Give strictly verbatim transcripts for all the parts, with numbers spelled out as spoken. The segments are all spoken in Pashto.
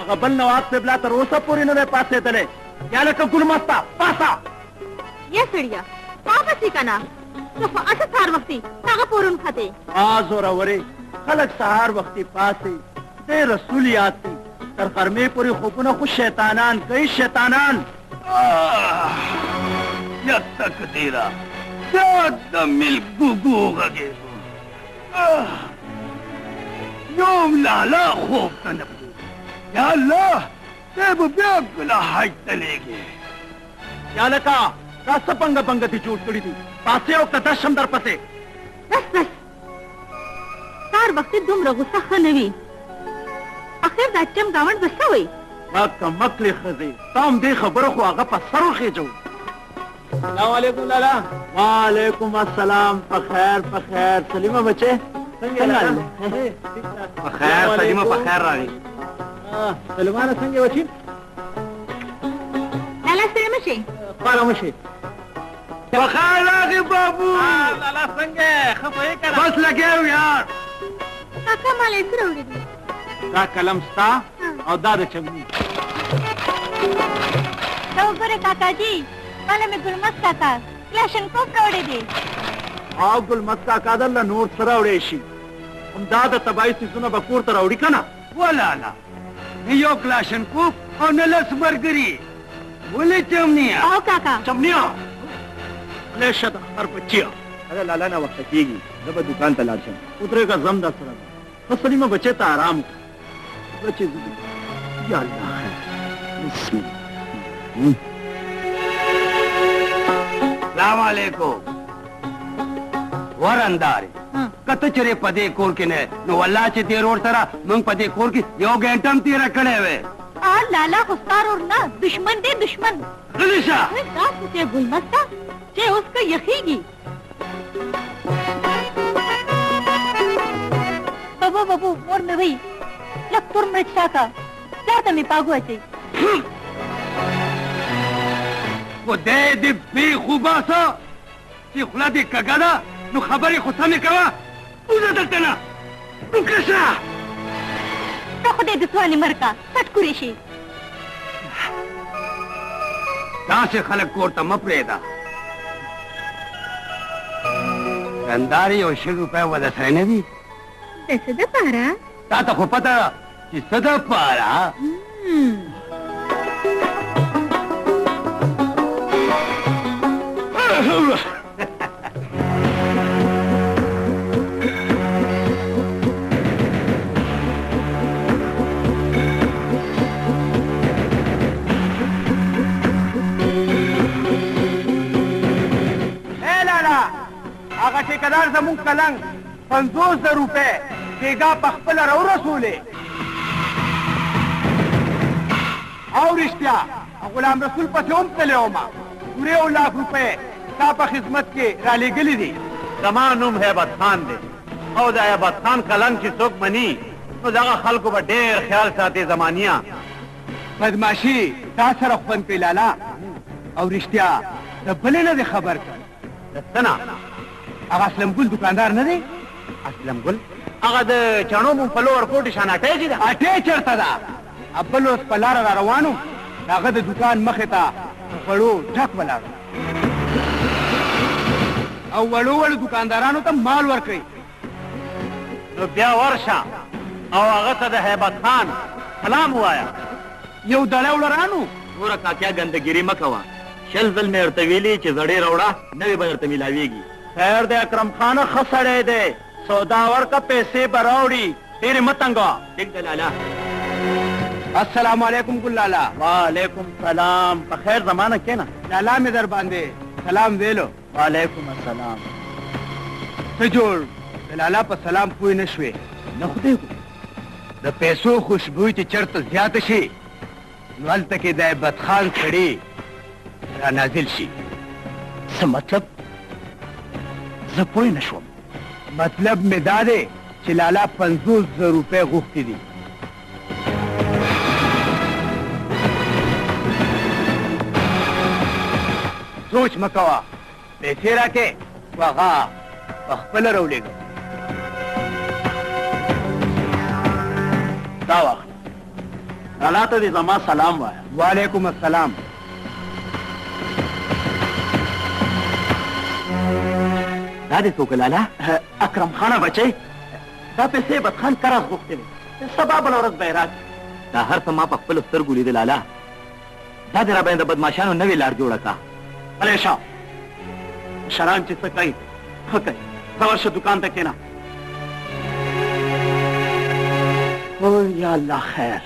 هغه بل نواب قبله تر اوسه پورې نه دی پاڅېدلی. یا لکه ګلمسته پاسه. یا سړیا واپسې که نه ته خو اته سهار وختي هغه پورون ختې. آ زورورې خلک سهار وختي پاڅي د رسول یاد دي تر غرمې پورې خوبونه خو شیطانان کوي شیطانان. یا تقدیره دا د ملګوګو غږېږو یوم لالا خوب ته نه پرېږدي. یا الله دی به بیا کله حج ته لېږي. یا لکه دا څه پنګه پنګه دي جوړ کړي دي پاسې او که درشم در پسې. بس بس سهار وختي دومره غوسه ښه نه وي. اخر دا ټیم ګاونډ به څه وایي؟ ما کمکلې ښځې تا هم دې خبره خو هغه په سر وخېجو. السلام علیکم لالا. وعلیکم السلام. په خیر په خیر. سلیمه بچې څنګه راغلې؟ په خیر سلیمه په خیر راغلې. سلیمانه څنګه وچی؟ لالا ستړی مه شئ. خواره مه شئ. په خیر راغې بابو. لالا څنګه ښه پوهې که نه؟ بس لګیا یار. کاکا مالی څه راوړي دي؟ دا قلم ستا او دا د چمني. دا وګورئ کاکاجي ماله مې ګلمست کاکا کلاشنکوف راوړی دی. او ګلمست کاکا درله نور څه راوړی شي همدا د تباهي څیزونه به کور ته راوړي که نه؟ ولالا نه یو کلاشنکوف او نه لس برګري. ولې چمنیه؟ او کاکا چمنیه خدای شه د خر بچیه. اره لالا نه وخته کېږي زه به دوکان ته لاړ شم. ودرېږه ځم در سره ښه سلیمه بچې ته ارام وکړه. بچې زه یا الله خیر. بسم الله. سلام علیکم. ورندارې که ته چېرې په دې کور کې نه نو والله چې دې روډ سره موږ په دې کور کې یو ګنټه هم تېره کړې وې. آ لالا خو ستا رور نه دشمن دی دشمن. غلې شه. دا خو چې ګلمسته چې اوس که یخېږي. بابو بابو مور مې وایي لږ تور مرچ راکړه پلار ته مې پاګو اچوي. خدای دې بې خوباسه چې خوله دې کږه ده نو خبرې خو سمې کوه. وځه دلته نه وکړه شه. ته خدای د سوالې مرکه سټکورې شي. داسې خلک کور ته مه پرېږده. ګندارې یو شل روپۍ به در سره نه وي؟ د څه دپاره؟ تا ته خو پته ده چې څه دپاره. هغه ټیکدار زمونږ کلنګ پنځوس زره روپۍ بیګا په خپله راورسولې. او رښتیا غلام رسول پسې هم تللی ومه پورې یو لاک روپۍ ستا په خدمت کې رالېږلي دي. زما نوم هیبت خان دی او د هیبت خان کلنګ چې څوک مني نو دغه خلکو به ډېر خیال ساتي. زمانیه بدماشي تا سره خوند کوي لالا. او رښتیا د بلې نه دې خبر کړ. د څه نه؟ هغه اسلم ګل دکاندار نه دی؟ اسلم ګل هغه د چڼو مونږپلو ورکوټې شان اټۍ چې ده اټۍ چېرته ده؟ بل اوس په لاره را روان و د هغه د دکان مخې ته په پړو ډک ولاړ او وړو وړو دکاندارانو ته مال ورکوي. نو بیا ورشه او هغه ته د هیبت خان سلام ووایه. یو دړی وړرانو ګوره کاکیا ګندګیري مه کوه. شل ځل مې ورته ویلي چې زړې راوړه نوې به درته میلاویږي. خیر دی اکرم خانه ښه سړی دی سودا ورکه پیسې به راوړي. ډېرې مه تنګوه. ټیک ده لالا. السلام علیکم ګل لالا. وعلیکم سلام. په خیر زمانه کښېنه. لالا مې در باندې سلام ویلو. وعلیکم السلام. څه جوړ د لالا په سلام پوه نه شوې؟ نه خدای د پیسو خوشبوی چې چېرته زیاته شي نو هلته کې د هیبت خان سړي را نازل شي. څه مطلب؟ زه پوه نه شوم. مطلب مې دا دی چې لالا پنځوس زره روپۍ غوښتي دي. سوچ مه کوه. پیسې راکې خو هغه په خپله راولېږه. دا واخله الله ته دې زما سلام وایا. وعلیکم السلام. دا دې څوک لالا؟ اکرم خانه بچی، دا پیسې بدخان قرض غوښتې وې، سبا بله ورځ به یې راکړي. دا هر څه ما په خپلو سترګو لیدل لالا. دا دې راباندې د بدماشانو نوې لار جوړه کړه. بلې شه، مشران چې څه کوي ښه کوي. ته ورشه دوکان ته کښېنه. او یا الله خیر.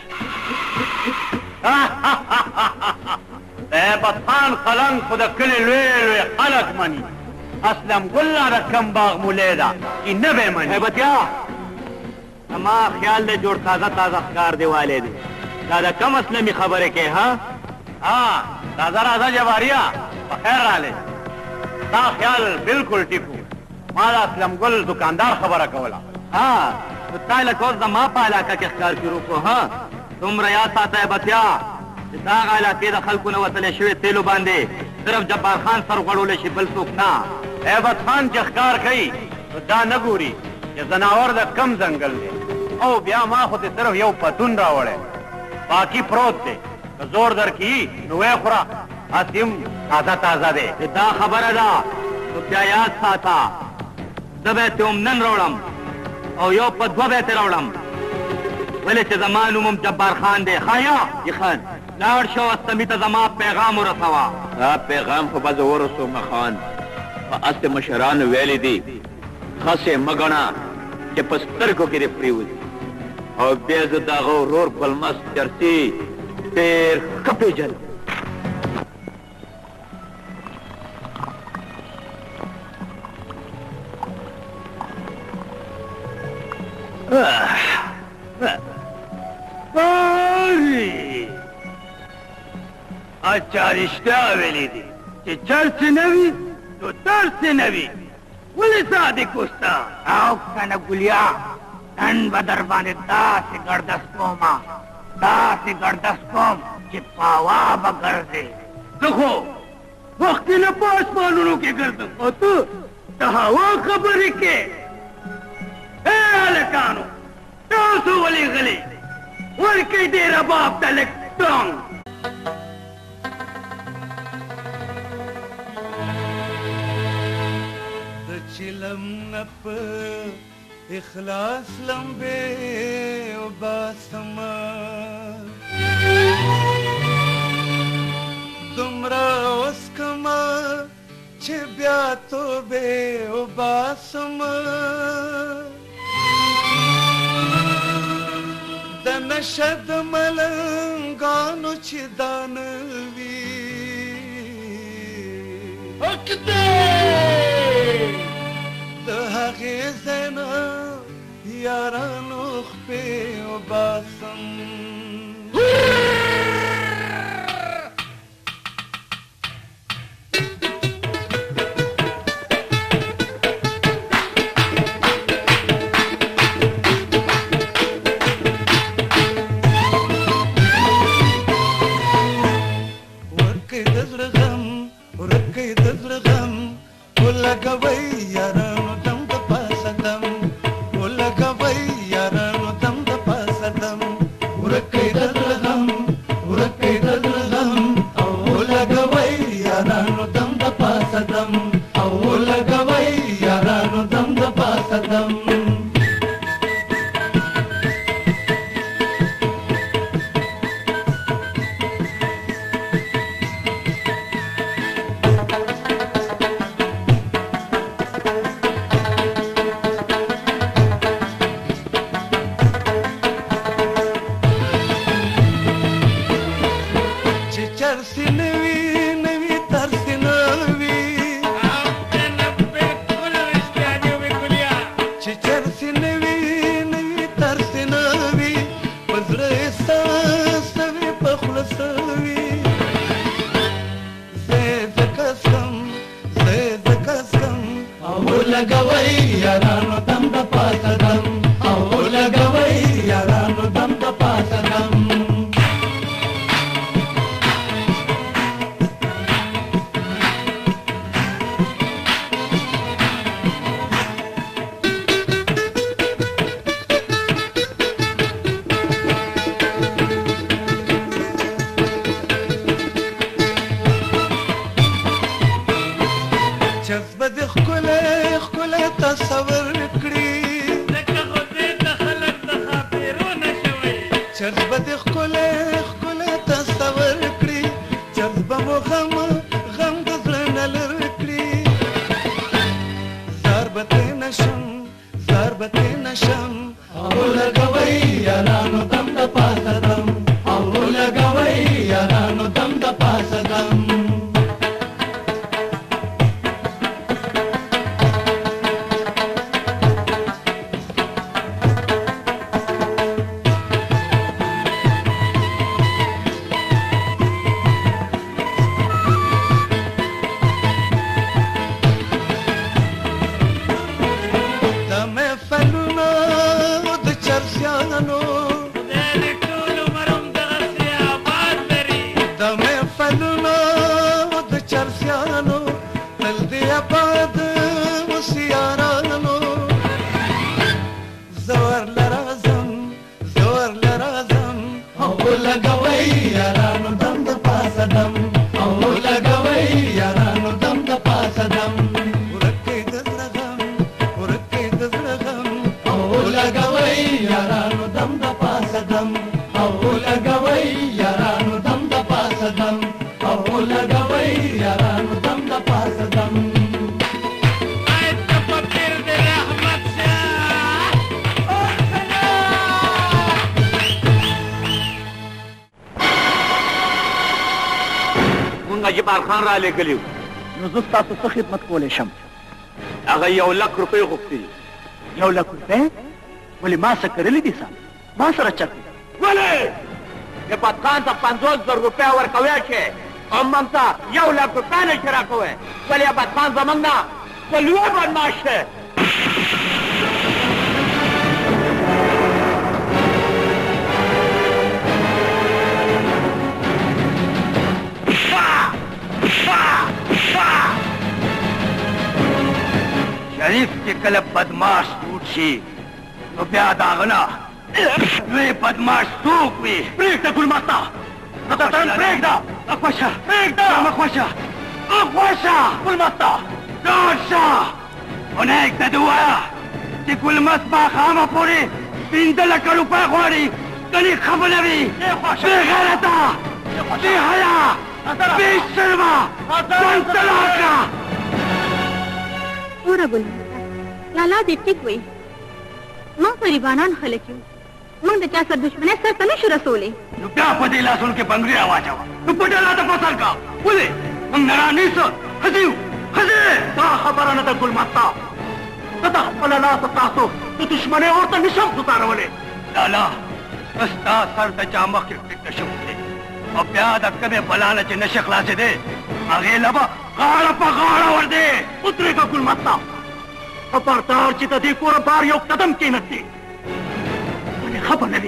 هیبت خان خلنګ خو د کلي لوی لوی خلک مني. اسلم ګل د کم باغ مولی ده چې نه به یې مني. هیبتیا، زما خیال دی جوړ تازه تازه ښکار دی والی دی. دا د کم اسلمي خبرې کوې ها؟ ها راځه راځه جباریا، په خیر رالی. دا خیال بلکل ټیک و. ما د اسلم ګل دکاندار خبره کوله. ها نو تا لکه اوس زما په علاقه کې ښکار شروع کړو. ها دومره یاد ساته هیبتیا چې د هغه علاقې د خلکو نه وتلی شوي تیلو باندې صرف جبار خان سر غوړولی شي، بل څوک نه. هیبت خان چې ښکار کوي نو دا نه ګوري چې ځناور د کم ځنګل دی. او بیا ما خو دې صرف یو پتون راوړی، باقي پروت دی. که زور درکړي نو ویې خوره، هسې هم تازه تازه دی. دا خبره ده نو بیا یاد ساته، زه به یې هم نن راوړم او یو په دوه به یې ترې راوړم، ولې چې زما نوم هم جبار خان دی. ښه یا خان لاړ شه استمي ته زما پیغام ورسوه. دا پیغام خو به زه ورسوم خان. په هسې مشرانو ویلي دي خسې مه ګڼه چې په سترګو کې دې پرېوځي. او بیا زه د هغه ورور بلمس چرسي ډېر ښه پېژنم. اچھا رشتہ ویلی دی چې چرس نه وي نو درس نه وي. ولې صادق اوسه؟ او کنه ګلیا، نن به در باندې داسې ګردس کومه، داسې ګردس کوم چې پاوا به ګرځې. زه خو وختي نه په اسمانونو کې ګرځم او ته د هوا خبرې کې. ای هلکانو، تاسو ولې غلي؟ ورکئ دې رباب ته لږ ټونګ. د چلم نه په اخلاص لمبې وباسمه، دومره وسکمه چې بیا توبې وباسمه. د نشه د ملنګانو چې دانه وي د هغې ځای نه یارانو خپې وباسم. نشم او لګوي یارانو دم د پاسه دم او لګوي یارانو دم د پاسه دم خان را لګلیو نو زه ستاسو څه خدمت کولی شم هغه یو لک روپۍ غوښتي یو لک روپۍ ولې ما څه کړلي دي صاحب ما سره چک ولې نبات خان ته پنځوس زر روپۍ ورکوی چې او موږ ته یو لک روپۍ نشي راکوی ولې نبات خان زموږ نه څه لوی بدماش دی شریف چې کله بدماش جوړ شي نو بیا د هغه نه لوی بدماش څوک وي پرېږده ګلمسته دتن پرېږده اخوشه پرېږده اخوشه اخوشه ګلمسته لاړ شه ونیک ته دې ووایه چې ګلمست ماښامه پورې پنځه لکه روپۍ غواړي کنې خفه نه وي بې غیرته بې حیا بې شرمه ژوند ته لاړ شه اوره ګلمسته لالا دې ټیک وایي موږ غریبانان خلک یو موږ د چا سره دښمنۍ سر ته نشو رسولی نو بیا په دې لاسونو کې بنګړي راواچوه نو په ډله ته فصل کا ولې موږ نرانې څه ښځې یو ښځې دا خبره نه ده ګلمسته زه د خپله لاسه تاسو د دښمنۍ اور ته نشم ګزارولی لالا ستا سر د چا مخکې ټیک نشم وتلی او بیا د کومې بلا نه چې نشي خلاصېدی هغې له به غاړه په غاړه ورځې ودرېږه ګلمسته خبردار چې د دې کوره بار یو قدم کېنږدي ولې خبر نه وي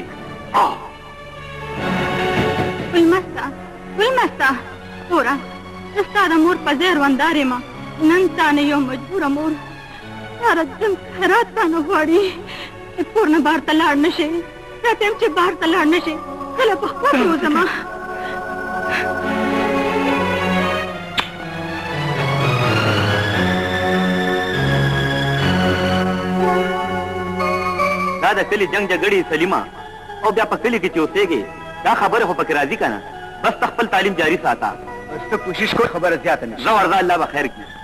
ګلمسته ګلمسته اوره زه ستا د مور په ځای روندار یم نن تا نه یو مجبوره مور ساره دم خیرات رانه غواړي چې کور نه بهر ته لاړ نه شي راته یم چې بهر ته لاړ نه شي کله په خوا کې وځمه دا د کلي جنګ جګړې سلیمه او بیا په کلي کې چې اوسېږې دا خبره خو پکې راځي که نه بس ته خپل تعلیم جاري ساته بس ته کوشش کوه خبره زیاته نه زه ورځه الله به خیر کړي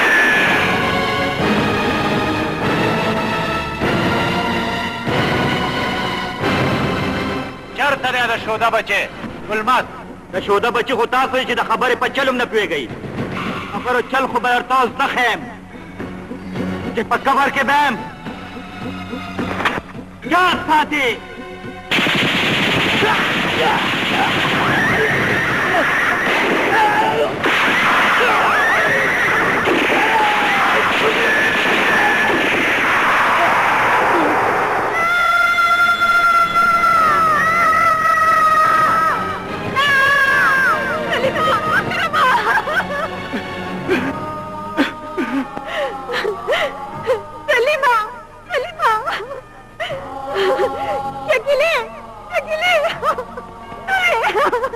چېرته دی د شوده بچې ګلمست د شوده بچي خو تاسو یې چې د خبرې په چل هم نه پوهېږئ خبرو چل خو به درته زده ښیم چې په قبر کې به یم یاد ساتي سلیمه سلیمه شکیلې شکیلې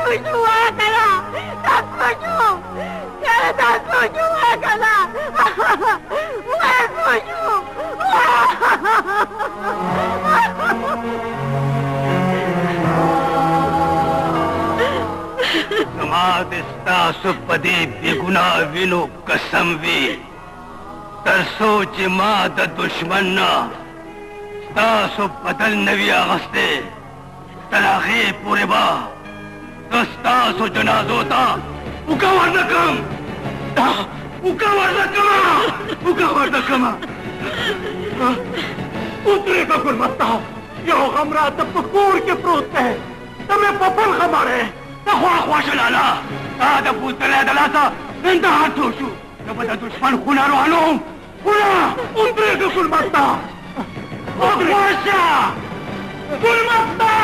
कुछ हुआ करा, सब कुछ हो, तेरे साथ कुछ हुआ करा, मैं कुछ हूँ। समात स्तासु पदे बेगुना विनो कसम वी तरसो जिमाद दुश्मना स्तासु बदल नवी आगस्ते तलाखे पूरे बा स्तासु जनाजोता उका वर्णकम उका वर्णकमा उका वर्णकमा उतरे का कुर्बत्ता यो हमरा तब पकूर के प्रोत है तमें पपल खमारे تخوا خواش لالا هذا بوت ثلاثة ثلاثة انت هاتوشو تبدا دشمن خونا روحانهم خونا انطريق كل مطا اخواشا كل مطا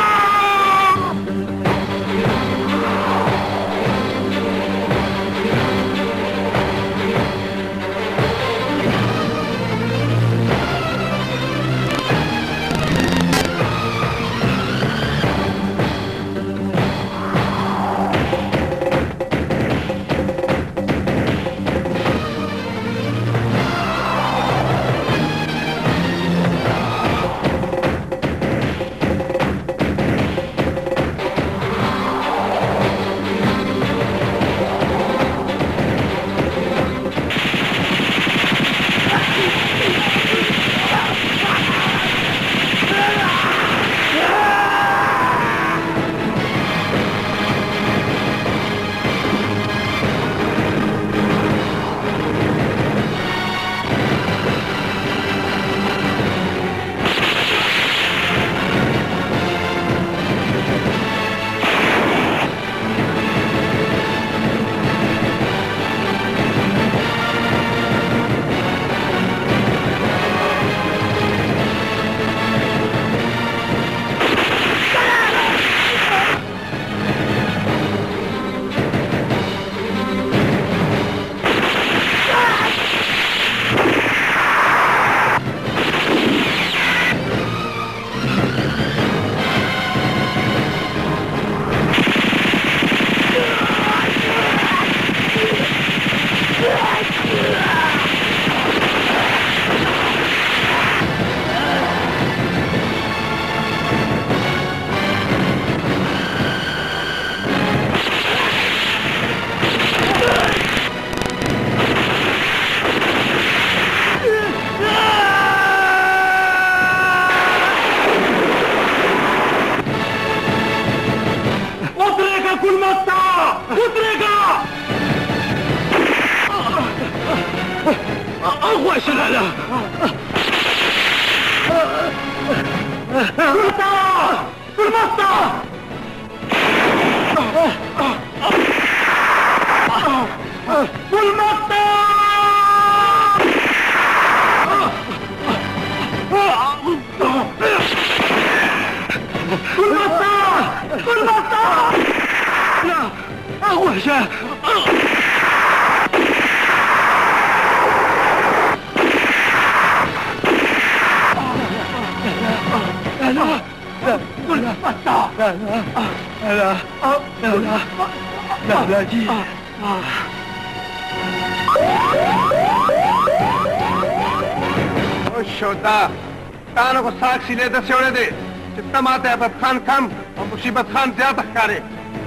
सीधे दस छोड़े दे जितना माते अब खान कम और मुसीबत खान ज्यादा करे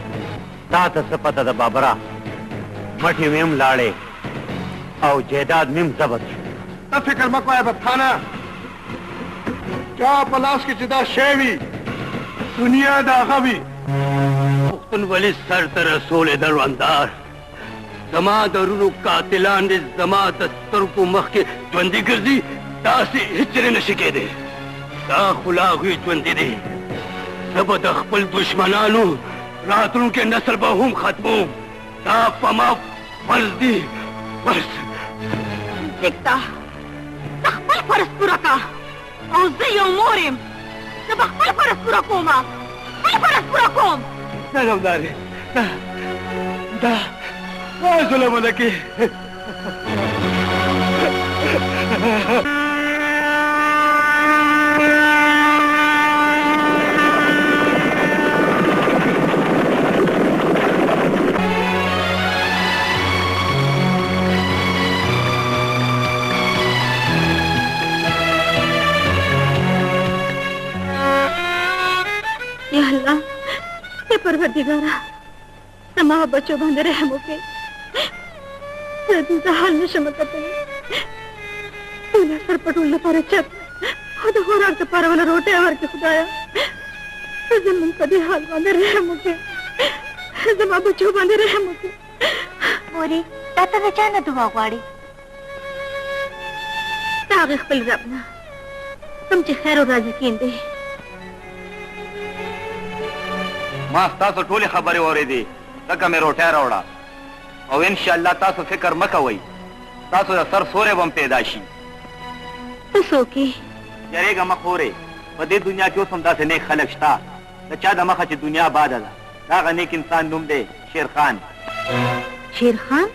तात सपता द बाबरा मठी मेम लाड़े और जेदाद मेम जबत तब फिक्र मको है खाना क्या पलास की जिदा शेवी दुनिया दाखवी मुख्तन वली सर तरसोल दरवंदार जमा दरुनु कातिलान ने जमा दस्तरकु मख के ज्वंदी गर्दी तासी हिचरे नशिके दे ता खुला हुई ज्वंदी दे सब दखपल दुश्मनानु रातों के नस्ल बहुम खत्मों ता पमा फर्जी बस दिखता दखपल फर्ज पूरा का और ज़ियो मोरिम जब दखपल फर्ज पूरा कोमा दखपल फर्ज पूरा कोम ना जमदारी ना दा ना जुल्म लगी پروردګاره زما بچو باندې رحم وکړې زه د زه حال نشم کتلی ټول سر پټول لپاره چت او د خوراک دپاره وله روټۍ ورکړې خدایه زموږ په دې حال باندې رحم وکړې زما بچو باندې رحم وکړې مورې تا ته د چا نه دعا غواړې د هغې خپل رب نه کوم چې خیر او رازقین دی ما ستاسو ټولې خبرې واورېدې ځکه مې روټۍ راوړه او انشاءالله تاسو فکر مه کوئ تاسو د سر سوری به هم پیدا شي ته څوک یې یارېږه مه خورې په دې دنیا کې اوس هم داسې نیک خلک شته د چا د مخه چې دنیا باده ده د هغه نیک انسان نوم دی شیرخان شیرخان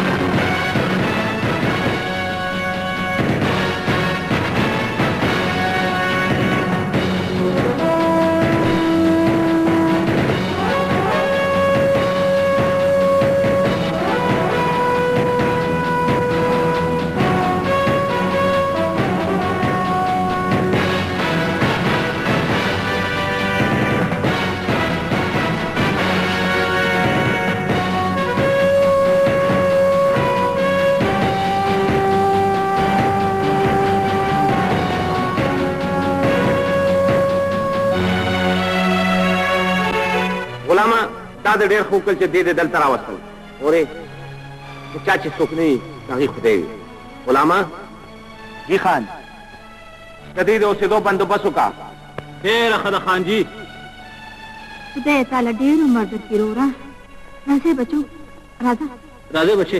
دا د ډېر ښه وکړل چې دې دې دلته راوستل اورې د چا چې څوک نه وي د هغې خدای وي غلامه جي خان د دې د اوسېدو بندوبست وکړه ډېره ښه ده خانجي خدای تعالی ډېر عمر درکړي وروره راځئ بچو راځه راځئ بچې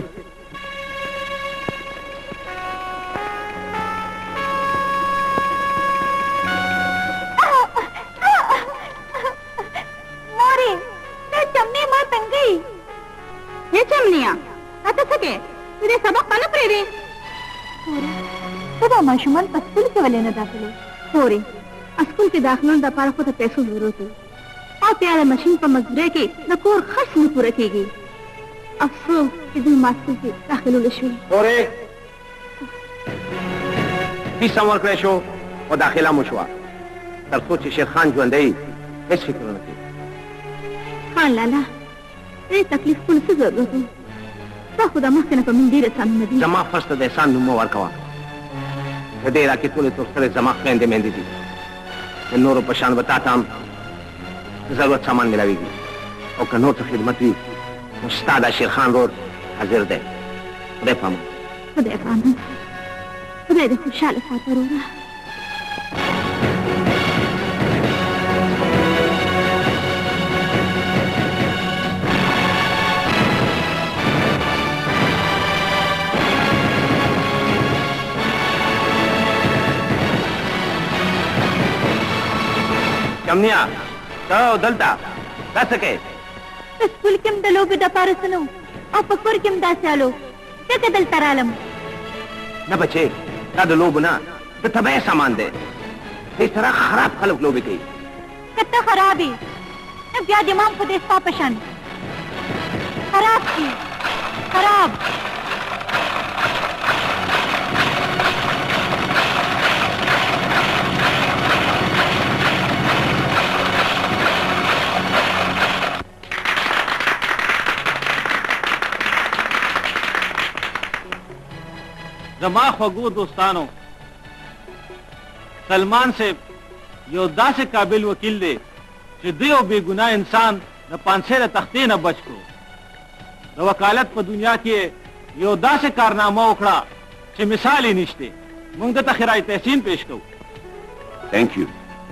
ये चमनिया आता सके तुझे सबक पाना पड़े तो माशुमान स्कूल के वाले न दाखिले हो रे स्कूल के दाखिलों दा पारा को तो पैसों जरूरत है और प्यारे मशीन पर मजदूरी के न कोर खर्च न पूरा कीगी अफसोस कि दिन मास्टर के दाखिलों लशवी हो रे फीस समर क्रैशो और दाखिला मुशवा तर सोच शेर खान जो अंदई इस फिक्र न की Khan Lala اے تکلیف کول څه ضرورت و تا خو د مخکې نه په من ډېر احسانونه دي زما فرض ته د احسان نوم مه ورکوه د دې راکې ټولې تورسرې زما خویندې میندې دي د نورو په شان به تا ته هم ضرورت سامان میلاویږي او که نور څه خدمت وي نو ستا دا شیرخان رور حاضر دی خدای پامان خدای پامان خدای دې خوشحاله ساته وروره چمنیا ته دلته دا څه کوې په سکول کې هم د لوبې دپاره څه نه او په کور کې هم داسې حال و ځکه دلته رالم نه بچې دا د لوبو نه د طبعي سامان دی دې سره خراب خلک لوبې کوي که ته خراب یې نو بیا دې ما هم خو دې ستا په شان خراب شي خراب زما خوږو دوستانو سلمان صاحب یو داسې قابل وکیل دی چې دی یو بې ګناه انسان د پانسۍ د تختې نه بچ کړو د وکالت په دنیا کې یو داسې کارنامه وکړه چې مثال یې نشته موږ دته خراج تحسین پیش کوو تھینک یو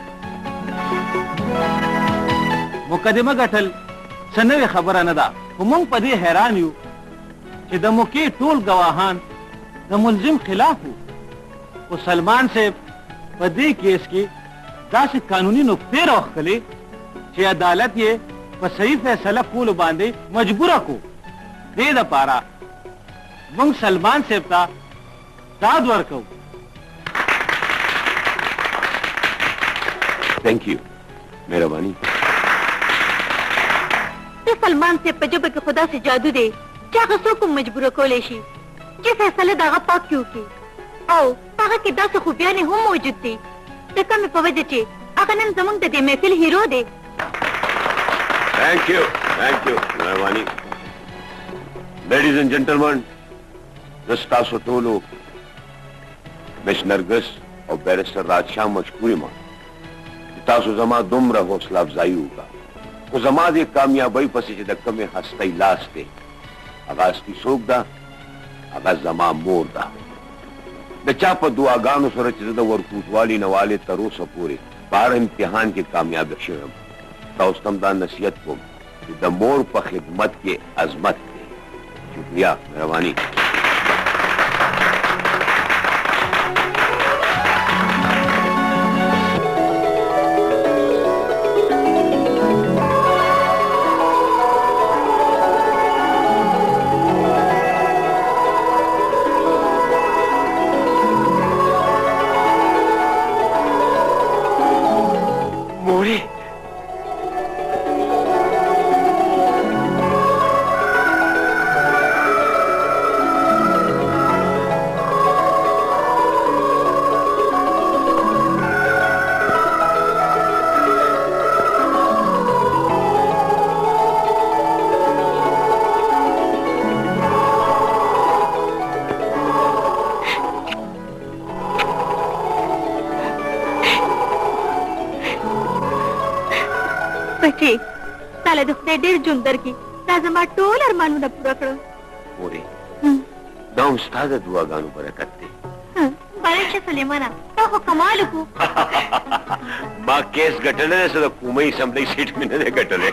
مقدمه ګټل څه نوې خبره نه ده خو موږ په دې حیران یو چې د موقع ټول ګواهان د ملزم خلاف وو خو سلمان صاحب په دې کیس کې داسې قانوني نقطې راوښکلې چې عدالت یې په صحیح فیصله کولو باندې مجبوره کو دې دپاره موږ سلمان صاحب ته داد ورکوو تھینک یو مهرباني د سلمان صاحب په ژبه کې خو داسې جادو دی چې هغه څوک هم مجبوره کولی شي چې فیصله د هغه پاک کې وکړي او هغه کې داسې خوبیانې هم موجود دي د کمې په وجه چې هغه نن زموږ د دې محفل هیرو دی thank you thank you मेहरबानी लेडीज एंड जेंटलमैन दस्तासो टोलो मिस नरगिस और बैरिस्टर राजशाह मशकूरी मान तासो जमा दुमरा हौसला अफजाई होगा वो जमा दे कामयाबी पसी च में हंसते लाश थे आगाज की सोख दा आगाज जमा मोर दा द चाप दुआगानो सर च वरकूटवाली नवाले तरोस पूरे बार इम्तिहान के कामयाब शेम ताउस्तमदा नसीहत को द मोर पर खिदमत के अजमत के शुक्रिया मेहरबानी जुंदर की ताजमा टोल अरमानू न पूरा करो मोरे ना उस्ताद दुआ गानु बरकत दे बारिश सलेमाना तो हो कमाल को मां केस गटले से कुमई संभली सीट में ने गटले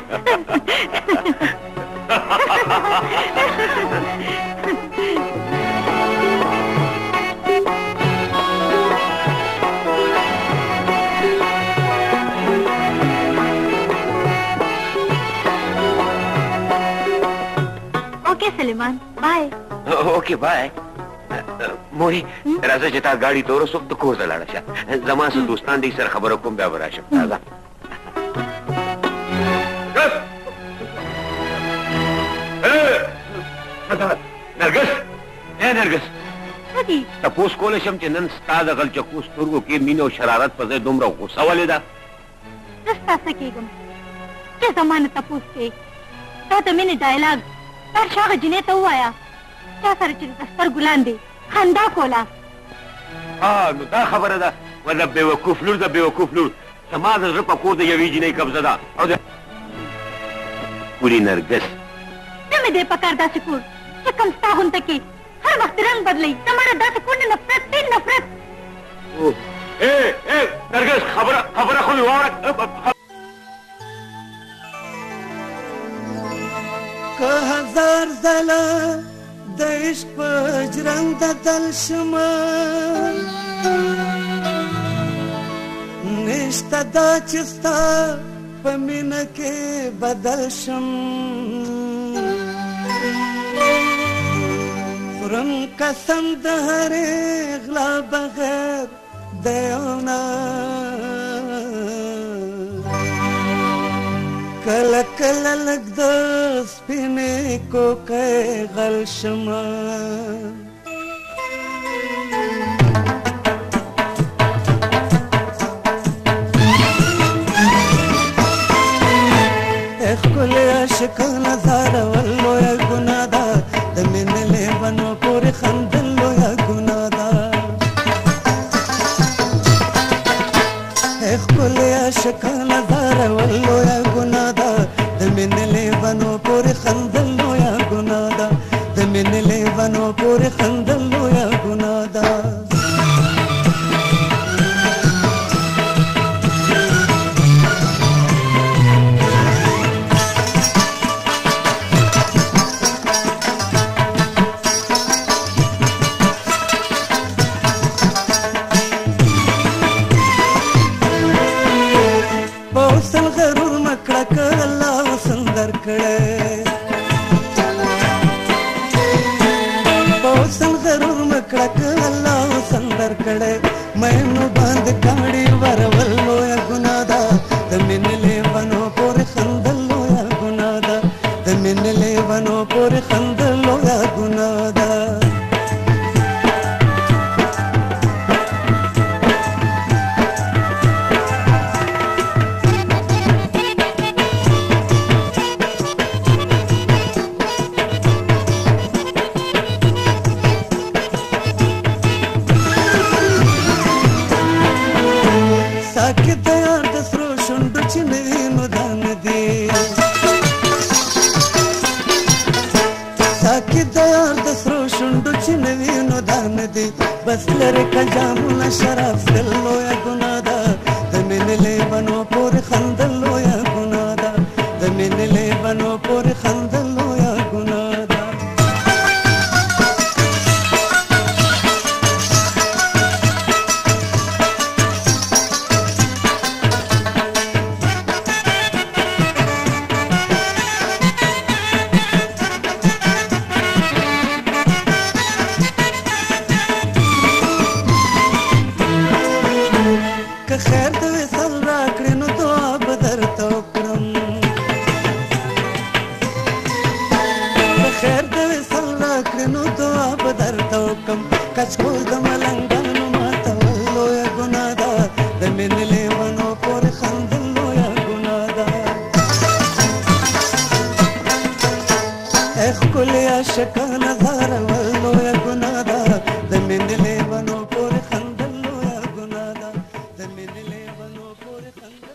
सलेमान बाय ओके बाय मोरी राजा जता गाड़ी तोरो सब तो कोर दलाड़ा शा जमा से दोस्तान दी सर खबर को बेवरा शकता जा ए नरगिस ए नरगिस हदी तपोस कोले शम चंदन स्ताद अगल चकूस तुरगो के मीनो शरारत पर दुमरा को सवाल दा रस्ता सकेगम के जमाने तपोस के तो मैंने डायलॉग पर शाह जिने तो आया क्या सर चिल दस्तर गुलान दे खंदा कोला हां नु दा खबर दा वला बेवकूफ लूर दा बेवकूफ लूर समाज रप को दे यवी जिने कब्जा दा और पूरी नरगिस मैं दे पकार दा सिकुर कि कम सा हुन तक हर वक्त रंग बदले तुम्हारा दा सिकुर ने नफरत तीन नफरत ओ ए ए नरगिस खबर खबर खुली वार که هزار زله د عشق په جرنګ ددل شمه نشته دا چې ستا په مینه کې بدل شم خورم قسم د هرې غلا بغیر د یو نه کله کله لږ د سپینې کوکۍ غل شمه ښکلې عاشقه نظاره ول لویه ګناه ده د مینې لیونو پورې خندل لویه ګناه ده ښکلې عاشقه نظاره ول لویه ګناه ده د مینې لیونو پورې خندل لویه ګناه ده د مینې لیونو پورې خندل لویه ګناه ده मैनू बंद गाड़ी वरवल लोया गुनादा द मिन ले वनो पोर खंदल लोया गुनादा द मिन ले वनो पोर खंदल लोया गुनादा د یار د سرو شونډو چې نه وي نو دا نه دي بس لرې که جامونه شراب څښل لویه ګناه ده د مینې لیونو پورې خندل لویه ګناه ده د مینې لیونو پورې خندل لویه ګناه ده که خیر د وصل راکړې نو دعا به درته وکړم که خیر د وصل راکړې نو دعا به درته وکړم کچکول د ملنګانو ماتول لویه ګناه ده د مینې لیونو پورې خندل لویه ګناه ده ای ښکلې عاشقه نظارول لویه ګناه ده د مینې لیونو پورې خندل لویه ګناه ده د مینې لیونو پورې خندل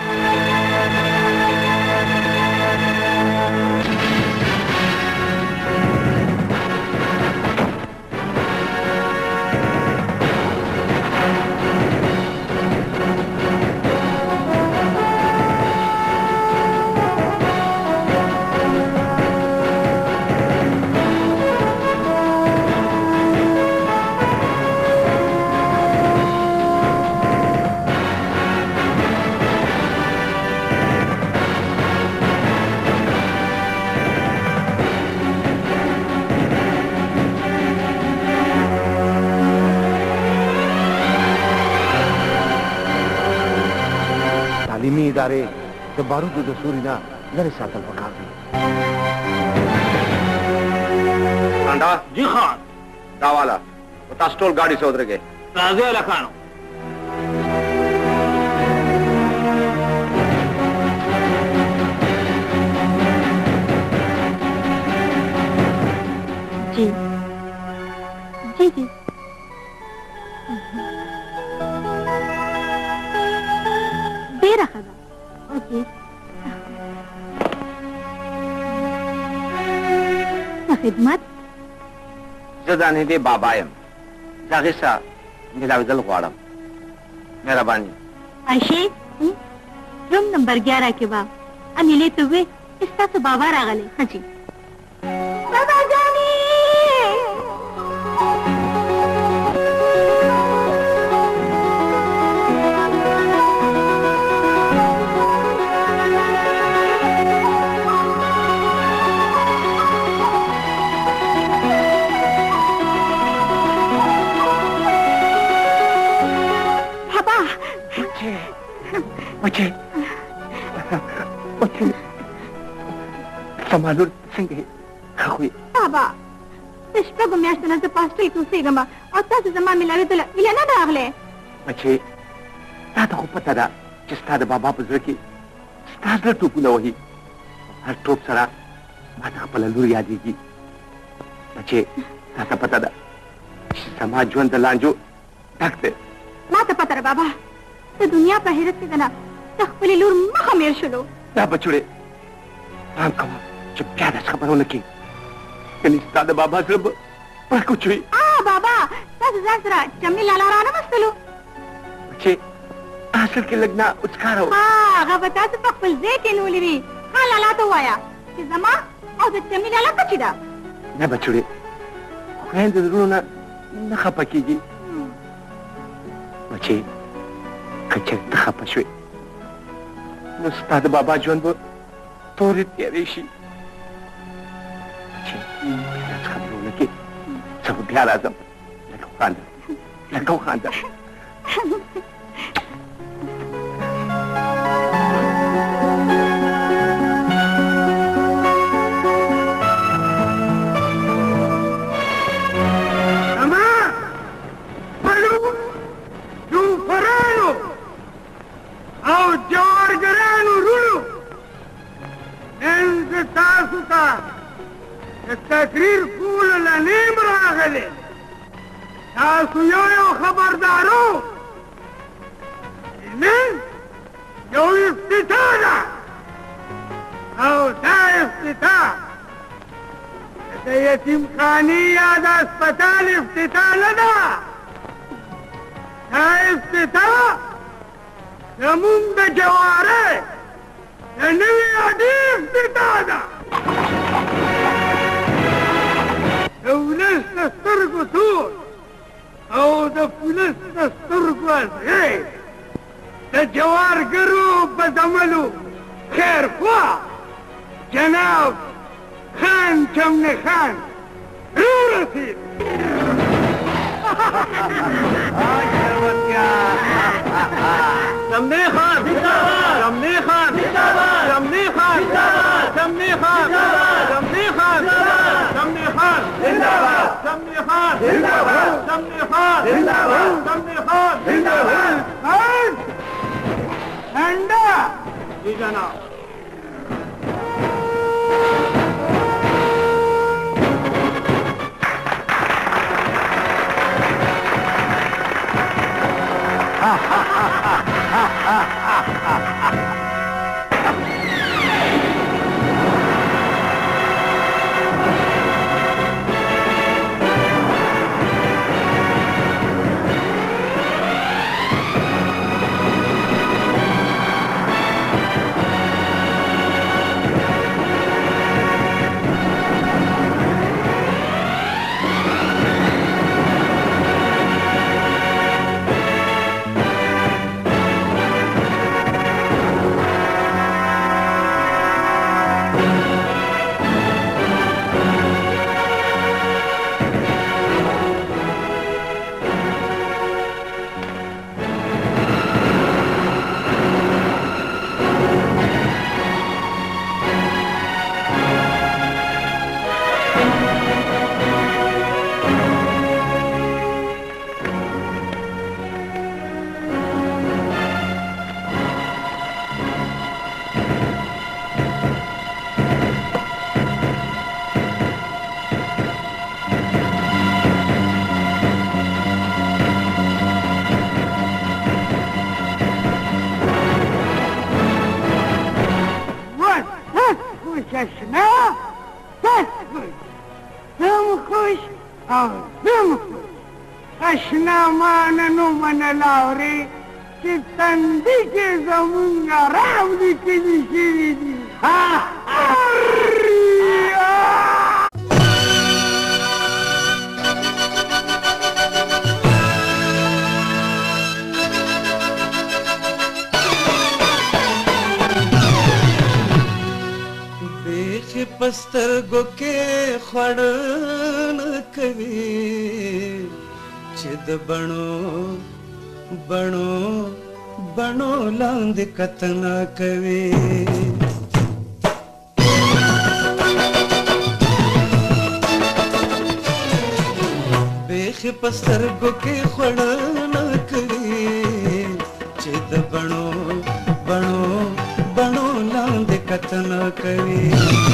تعلیمي ادارې د بارودو د سوري نه لرې ساتل پکار دي. ټانډا جی خان دا والا تاسو ټول ګاډي څه ودرېږئ راځئ هلکانو जी जी जी ډېره ښه ده اوکې څه خدمت زه د انهدې بابا یم د هغې سره ملاوېدل غواړم مهرباني عایشې روم نمبر ګیارہ کې به انیلې ته وې چې ستاسو بابا راغلی ښه جي بابا جانې بچې بچې سمالور څنګه یې ښه خو یې بابا د شپږو میاشتو نه زه په هاسټل کې اوسېږم او تاسو زما ملاوېدله ایله نه راغلی بچې تا ته خو پته ده چې ستا د بابا په زړه کې ستا زړه ټوپونه وهي هر ټوپ سره ما ته خپله لور یادېږي بچې تا ته پته ده چې زما ژوند د لانجو ډک دی ما ته پته ده بابا د دنیا په حیرت کې ده نه د خپلې لور مخه میر شلو دا بچوړې پام کوه چې بیا داسې خبره ونه کړې کنې ستا د بابا زړه به پړک وچوي بابا تاسو ځان سره چمنې لالا رانمستلو بچې اصل کې لږ نه وچکاره و هغه به تاسو په خپل ځای کې نیولې وي ها لالا ته ووایه چې زما او د چمنې لالا کچې ده نه بچوړې خویندې د زړونو نه نه خفه کېږي بچې که چېرته ته خفه شوې نو ستا د بابا ژوند به تورې تېرې شي چې داسې خبرې ونه کړې زه به بیا راځم لکه وخانده لکه وخانده تقریر کول لنیم راغلی تاسو یو یو خبردارو نن یو افتتاح ده او دا افتتاح د यतीम खानी याद अस्पताल इफ्तिताह लदा इफ्तिताह जमुन द जवारे नवी आदि इफ्तिताह दा ولست سترګو تور او د پولیس د سترګو ازغی د جوارګرو بدعملو خیر خوا جناب خان چمن خان رو رسید چمنی خان چمنی خان چمنی خان چمنی خان چمنی خان چمنی خان زنده‌باد چمنی خان زنده‌باد چمنی خان زنده‌باد چمنی خان زنده‌باد خان ઠંડા જી જનાબ چشمه دست بود دم خوش او دم خوش اشنا ماننو من لاوری چه تندی که زمونگا رام دی کلی شیری دی پسترګو کې خړ نه کوي چې د بڼو بڼو بڼو لاندې کتنه کوي بیخ پسترګو کې خړ نه کوي چې د بڼو بڼو بڼو لاندې کتنه کوي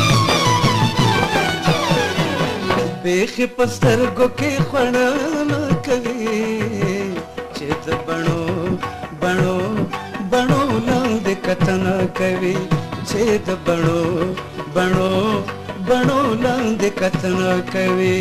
بیخ پسترګو کې خړ نه کوي چې د بڼو بڼو بڼو لاندې کتنه کوي چې د بڼو بڼو بڼو لاندې کتنه کوي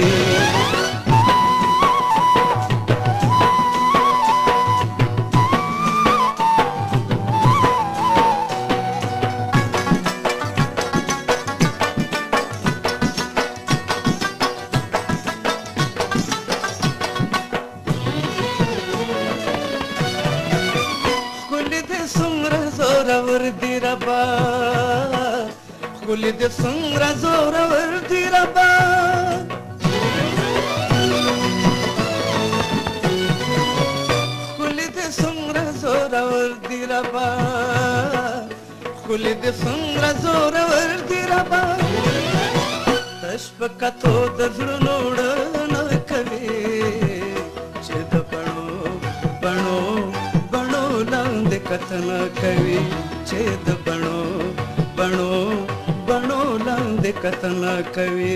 ګلې د څومره زورور دي ربا ګلې د څومره زورور دي ربا ګلې د څومره زورور دي ربا تش په کتو د زړونو نه کوي چې د بڼو بڼو بڼو لاندې کتنه کوي چې د بڼو بڼو بڼو لاندې کتنه کوي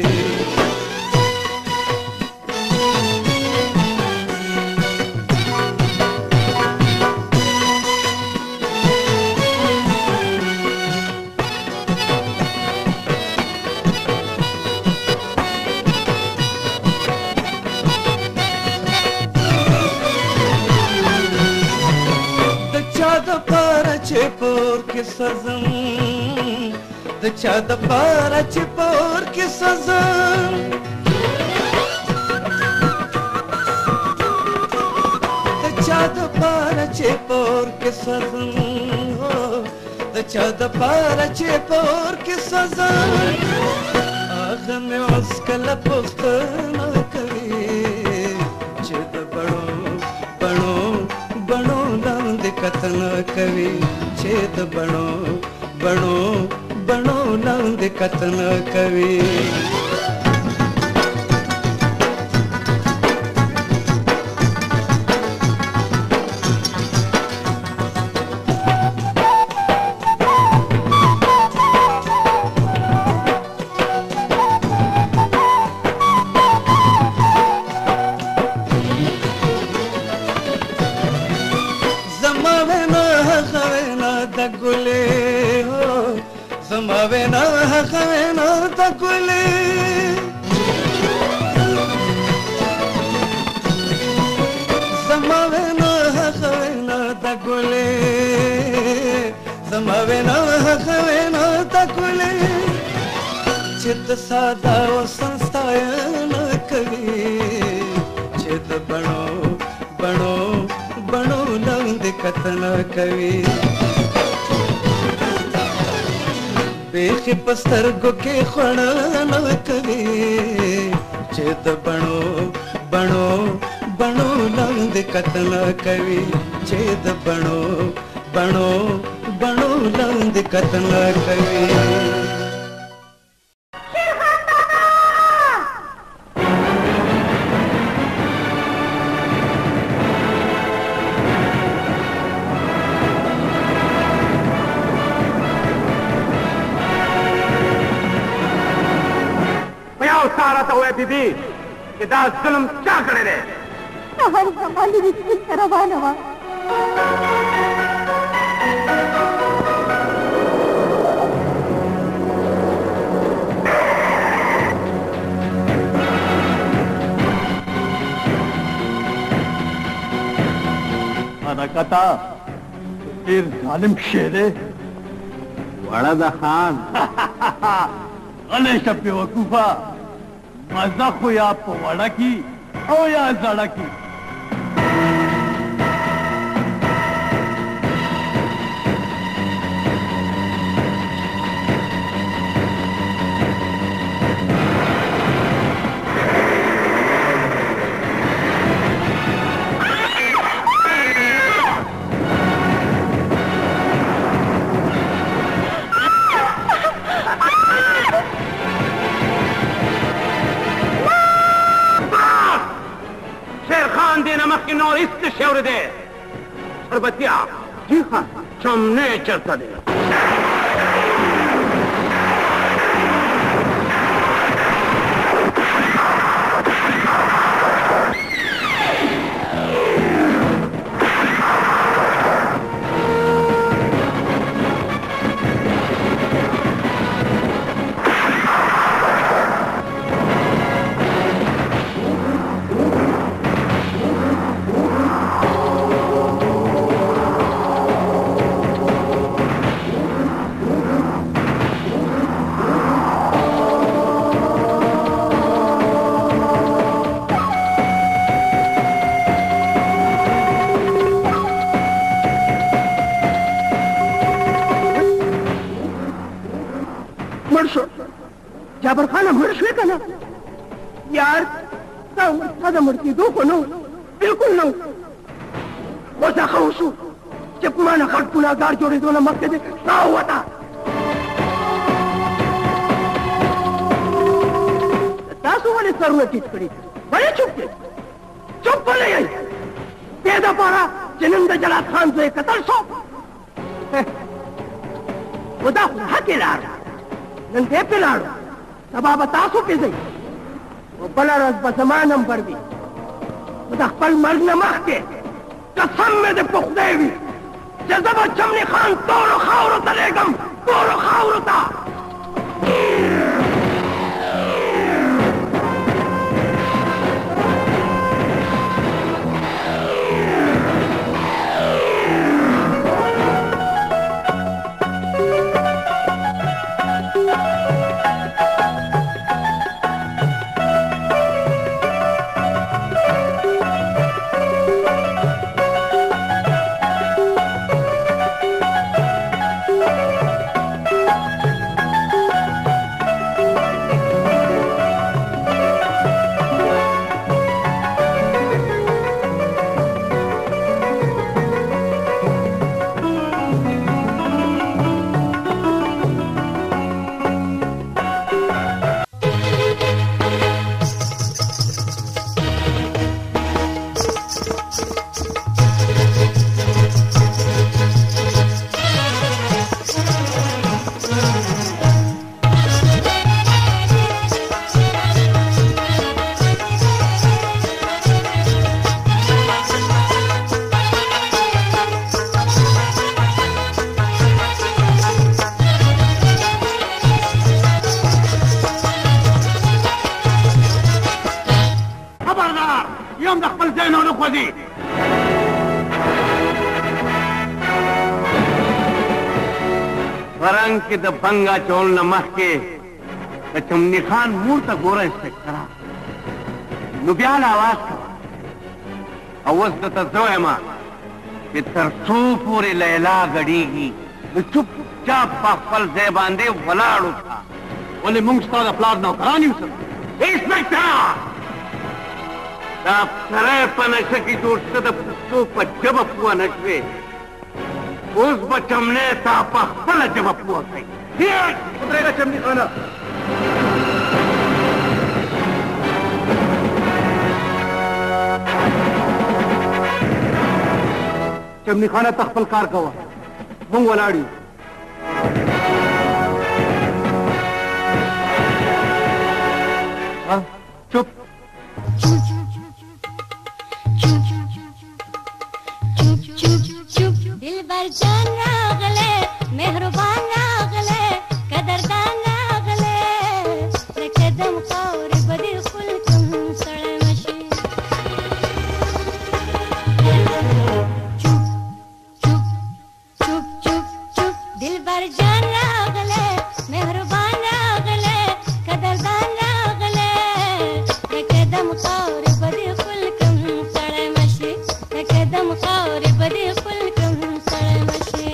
چې پور کې سزم د چا د پاره چې پور کې سزم د چا د پاره چې پور کې سزم د چا د پاره چې پور کې سزم هغه مې اوس کله پوښتنه کوي چې د بڼو بڼو بڼو لاندې کتنه کوي چې د بڼو بڼو بڼو لاندې کتنه کوي Zamavena khavena takule Zamavena khavena takule Zamavena khavena takule Chit sada o sanstayana kavi Chit bano bano bano lande katna kavi बेखी पस्तरगो के खड़ा न कभी che da bano bano bano lande katna kavi che da bano bano bano lande katna kavi बीबी कि दा जुल्म क्या करे रे हमारी हमारी रिश्ते रवाना हुआ ana kata फिर जालिम शेरे बड़ा दा खान अले शब्बे वकूफा मजा खो या पवाड़ा की ओ या जड़ा की और इससे शेवर दे सरबतिया जी हाँ सामने चलता दे जाबर खाना मरशे का ना यार सादा मरती दो को नो बिल्कुल नो वो जाखुशु जब माना खट पुनागार जोड़े दो ना मक्के दे ना हुआ था तासु वाले सरुआ चीज करी बड़े चुप के चुप बोले यही पैदा पारा जिनंद जला खान से कतर सो वो दा हके लाड़ नंदे पे लाड़ो सबा बतासो पे गई वो बला रस बसमानम पर भी खुदा पल मर्ग न मखते कसम में दे पुख्देवी जज़बा चमनी खान तोरो खावरो तलेगम तोरो खावरो ता هم د خپل ځای نه ونه خوځي. فرنګ کې د بنګ اچول نه مخکې د چمني خان مور ته ګوره انسپکټره، نو بیا له اواز کوه. او اوس درته زه وایم چې تر څو پورې لیلا ګډېږي نو چوپچاپ په خپل ځای باندې ولاړ اوسه. ولې موږ ستا د پلار نوکران یو څه؟ انسپکټره، دا سړی په نشه کې جوړ څه د پښتو په ژبه پوه نه شوې، اوس به چمنې تا په خپله ژبه پوه کوي. ودرېږه چمني خانه. چمني خانه ته خپل کار کوه، موږ ولاړ یو. چپ دلبر جان راغله، مهربان راغله، قدردان راغله، د قدم خاورې به دې خپل کوم سړی مشي. چوپ چوپ چوپ چوپ چوپ دلبر جان راغله، مهربان راغله، قدردان راغله، د قدم خاورې به دې خپل کوم سړی مشي. د قدم خاورې به دې خپل کوم سړی مشي.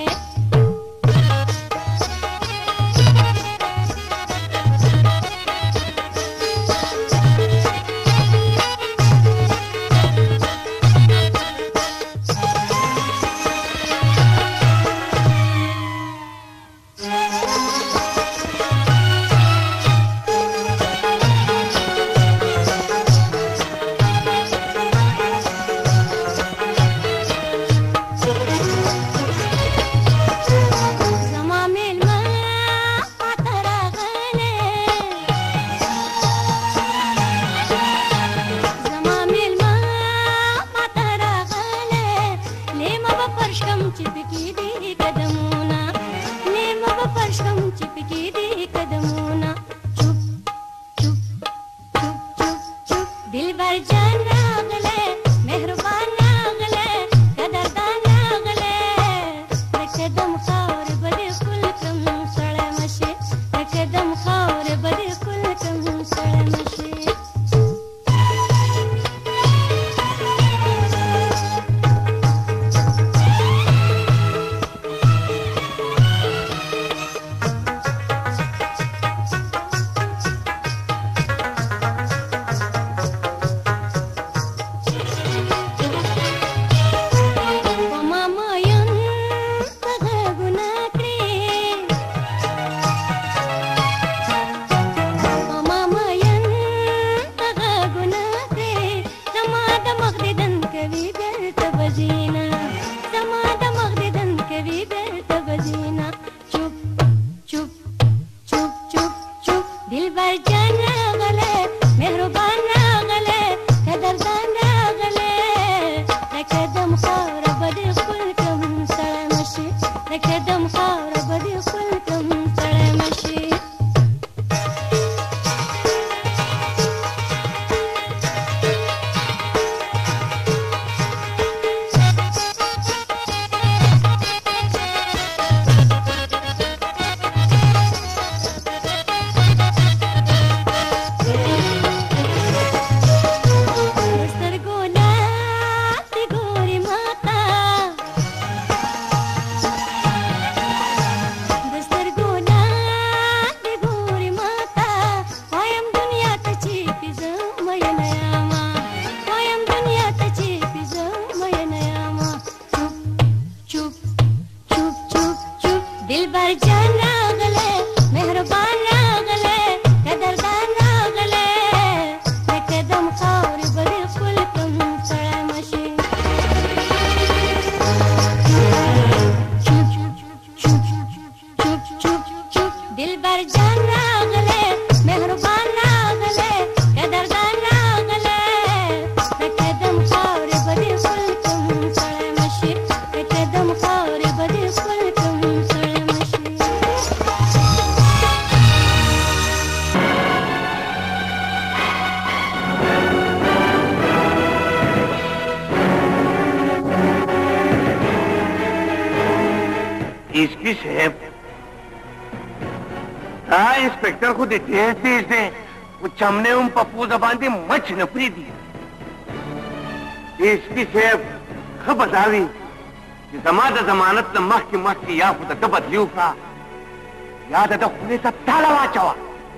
इसकी साहब हाँ इंस्पेक्टर को देते हैं तेज दे वो चमने उन पप्पू जबान दे मच नपरी दी इसकी साहब खबरदारी कि जमादा जमानत न मख की मख की या खुद बदलियों का याद है तो खुले सब ताला वाचवा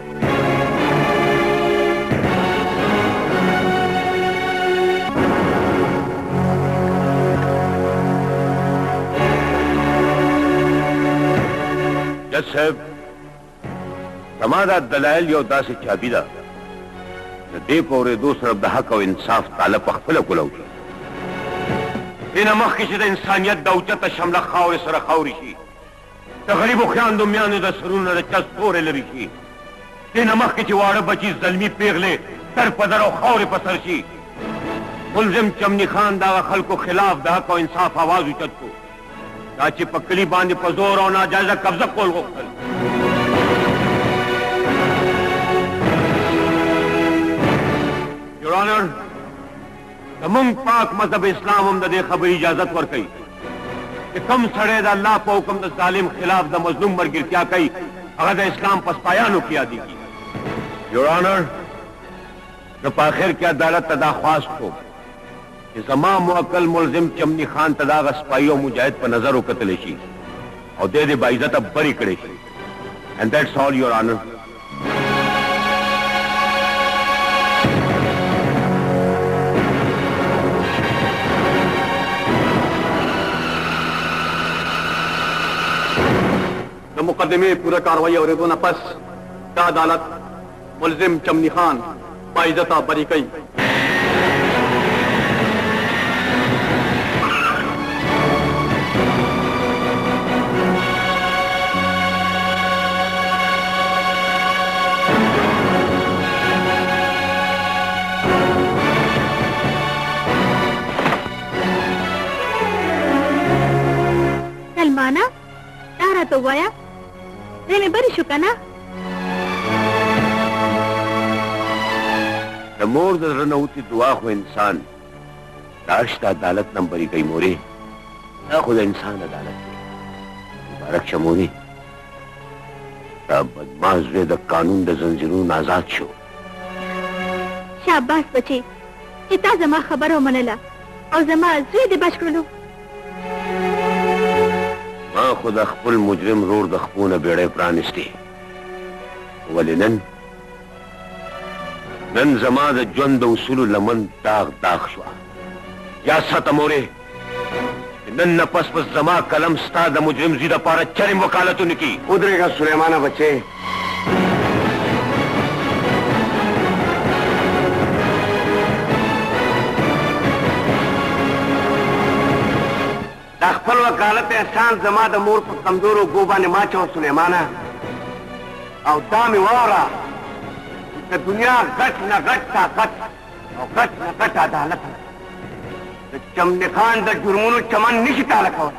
जज साहब तमादा दलाइल यो दासी चाबीदा दे पोरे दो सरब द हक और इंसाफ ताला पखफल कुलौ इन मख की द इंसानियत दौचत शमला खावर सर खावरी शी तगरीब ख्यान दुमियान द सरून द चस पोरे लरी शी इन मख की वाड़ बची जल्मी पेगले सर पदर और खावर पसर शी मुलजिम चमनी खान दा खल को खिलाफ द हक और इंसाफ आवाज उचत को दाची पकली बांध पजोर और नाजायजा कब्जा कोल गोखल योर ऑनर तमम पाक मजहब इस्लाम हम दे खबर इजाजत वर कई कि कम सड़े द अल्लाह को हुक्म द जालिम खिलाफ द मजलूम मर गिर क्या कई अगर द इस्लाम पसपायानो किया दी की योर ऑनर जब आखिर की अदालत तदाख्वास्त को कि जमा मुअक्कल मुलजिम चमनी खान तदाग स्पाइयो मुजाहिद पर नजर कतलेशी और दे दे बाइज्जत अब बरी करेशी and that's all your honour द मुकदमे पूरा कार्रवाई और दो नफस का अदालत मुलजिम चमनी खान बाइज्जत बरी कई सलमाना तारा तो गया रेले बरी शुकना द मोर द रनौती दुआ हो इंसान दाश्त अदालत नंबरी कई मोरे ना खुद इंसान अदालत मुबारक शमोरी तब बदमाश वे द कानून द जंजीरून आजाद शो शाबाश बचे चिता जमा खबर हो मनला और जमा जुए दे बच करो मां खुद अखपुल मुजरिम रोड दखपून बेड़े प्रानिस्ती वली नन नन जमा द ज्वंद उसूल लमन दाग दाग शुआ या सत मोरे नन नपस पस जमा कलम स्ता द मुजरिम जीदा पारा चरिम वकालतु निकी उधरेगा सुलेमाना बच्चे दखपल वकालत एहसान जमा द मोर पर कमजोरो गोबा ने माचो सुलेमाना और दामी वारा कि दुनिया गट न गट ताकत और गट न गट अदालत है चमने खान द जुर्मों चमन नहीं तालक हो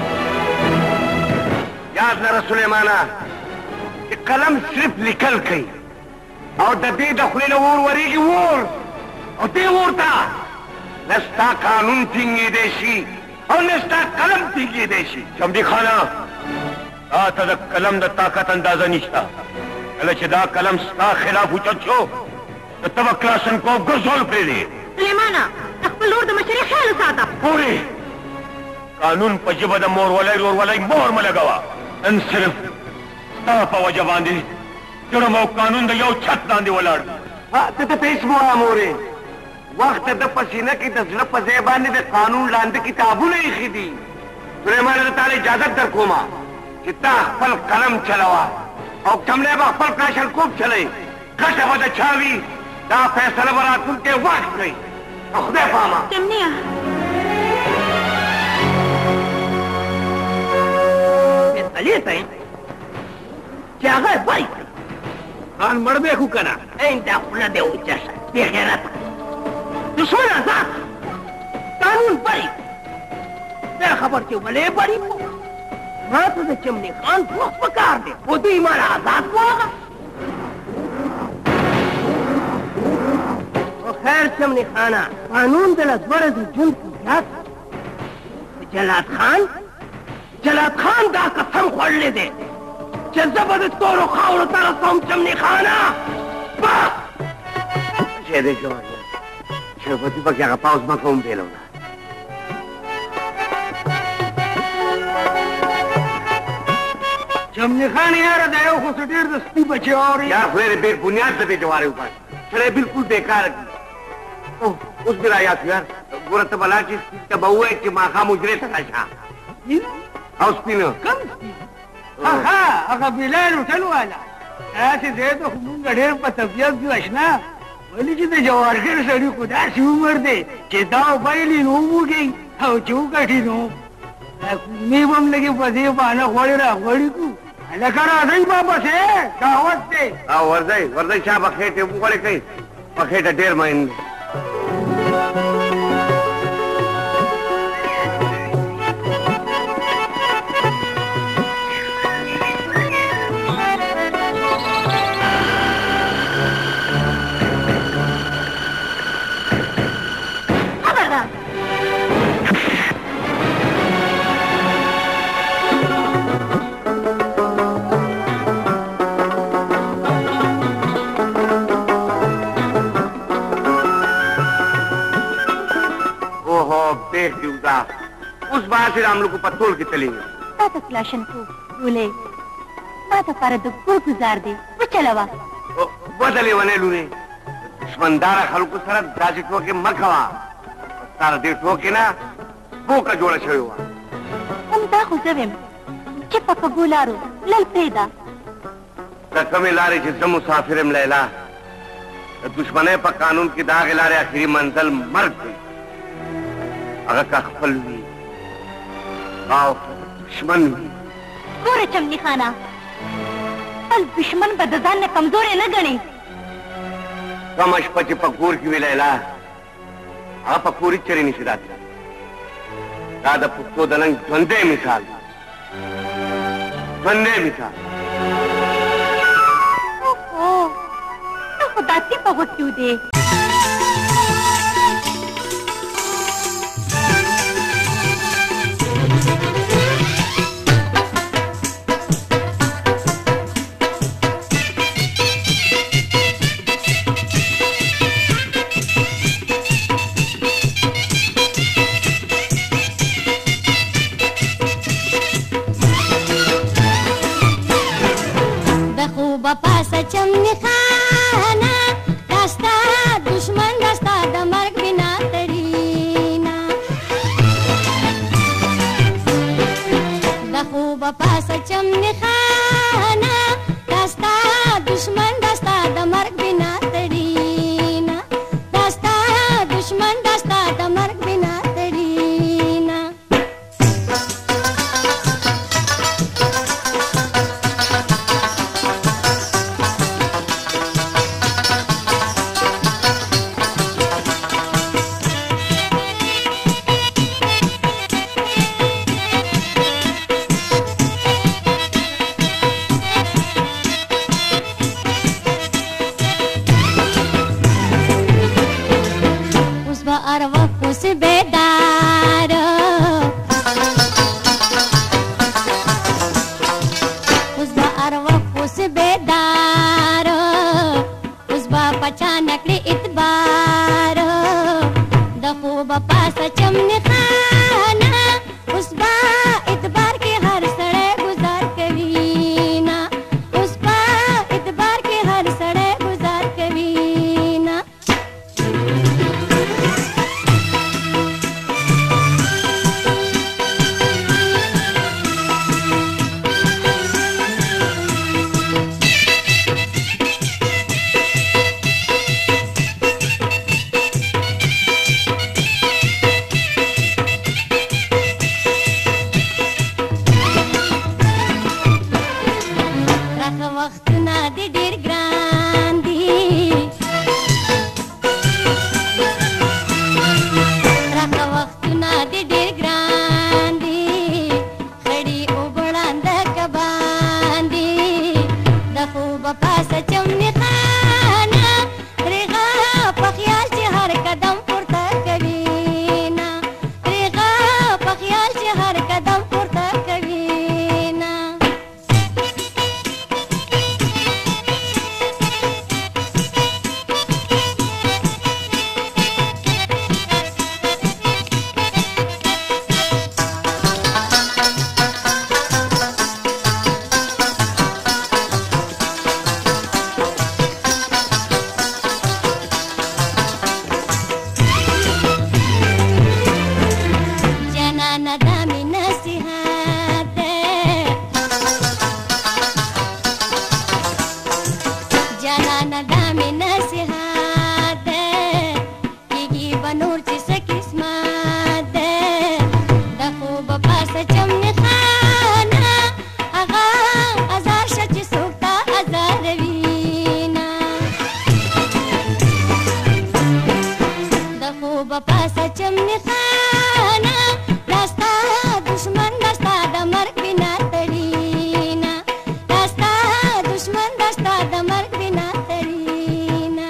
याद न सुलेमाना कि कलम सिर्फ निकल गई और दे दखले वोर वरी की वोर और दे वोर था नस्ता कानून थिंगी देशी और नस्ता कलम थिंगी देशी चमड़ी खाना आता द कलम द ताकत अंदाजा निश्ता अलचदा कलम स्ता खिलाफ उचत छो तो तब क्लासन को गजोल पे दे सुलेमाना अखपल लोर द मशरे ख्याल साता पूरी कानून पजिब द मोर वलाई रोर वलाई मोर में लगावा अन सिर्फ स्ता वजह बांधे जुर्म और कानून द यो छत दांधे वलाड़ हाँ तो पेश मोरा मोरे वक्त द पसीना की दजल पजेबान ने कानून लांद किताबू नहीं खीदी सुलेमान ताले इजाजत दर कोमा कितना अखपल कलम चलावा और चमड़े में अखपल काशल खूब चले कट हो छावी दा फैसला बरा तुम के वक्त गई खुदे पामा चमनिया चलिए तई क्या है भाई कान मरबे को करा इंदा खुला दे उच्चा बेगैरत दुश्मन आजाद कानून बड़ी मैं खबर क्यों भले बड़ी हाँ तो चमने खान को पकार दे वो तो हमारा आजाद को होगा खैर चमने खाना कानून दल बड़े जुन की जात जलाद खान जलाद खान दा कसम खोलने दे जब तोरो खाओ तारा सोम चमनी खाना बस दे शेवती पर क्या पाउस में कौन बेलो ना चमनी खान यार दया को सटीर दस्ती बचे और यार फिर बेबुनियाद दबे जवारे ऊपर चले बिल्कुल बेकार उस दिन आया यार गुरत बला की का बहु है कि माखा मुजरे तलाशा हाउस पीनो कम हाँ हाँ अगर बिलाल उठल वाला ऐसे दे तो हम गढ़ेर पर तबियत की वशना बोली जी तो जवार के सड़ी खुदा सी उम्र दे चेताओ पहली नोमू गई हाउ चू कठी नो नहीं बम लगे पदे पाना खोले रहा खोली तू लकड़ा नहीं वापस है दावत से हाँ वर्दई वर्दई शाह बखेटे मुकोले कहीं बखेटा डेर महीने उस बार से हम लोग को पत्तोल के चलेंगे ताता क्लाशन को बोले माता पर तो को गुजार दे वो चलावा बदले वने लूने दुश्मनदारा खालू को सारा दाजी ठो के मखवा सारा दे ठो के ना वो का जोड़ा छयो हम दा खुजवेम चिपा कबूलारो लल पैदा कमे लारे जिस मुसाफिरम लैला दुश्मने पर कानून की दाग लारे आखिरी मंजिल मर गई अगर का खफल हुई आओ दुश्मन हुई गोरे चमनी खाना पल दुश्मन बदजान ने कमजोर है न गणे कमश पचे पकूर की विलैला आप पकूरी चरी नहीं सिराती दादा पुत्तो दलंग द्वंदे मिसाल द्वंदे मिसाल ओहो तो खुदाती पहुंच क्यों दे चमनी खाना रास्ता दुश्मन रास्ता दमर्ग बिना तरीना दखो बपास चमनी खाना रास्ता दुश्मन रास्ता दमर्ग बिना तरीना रास्ता दुश्मन रास्ता दमर्ग बिना तरीना बेदार उसबा अरवा खुश बेदार उसबा पचानकड़ी इतबार दखो बपा सचमनी खाना उसबा इतबार के हर सड़े गुजार कवीना उसबा इतबार के हर सड़े गुजार कवीना بپاسه چمنې خانه دا ستا دشمن دا ستا د مرګ بنا تړینا دا ستا دشمن دا ستا د مرګ بنا تړینا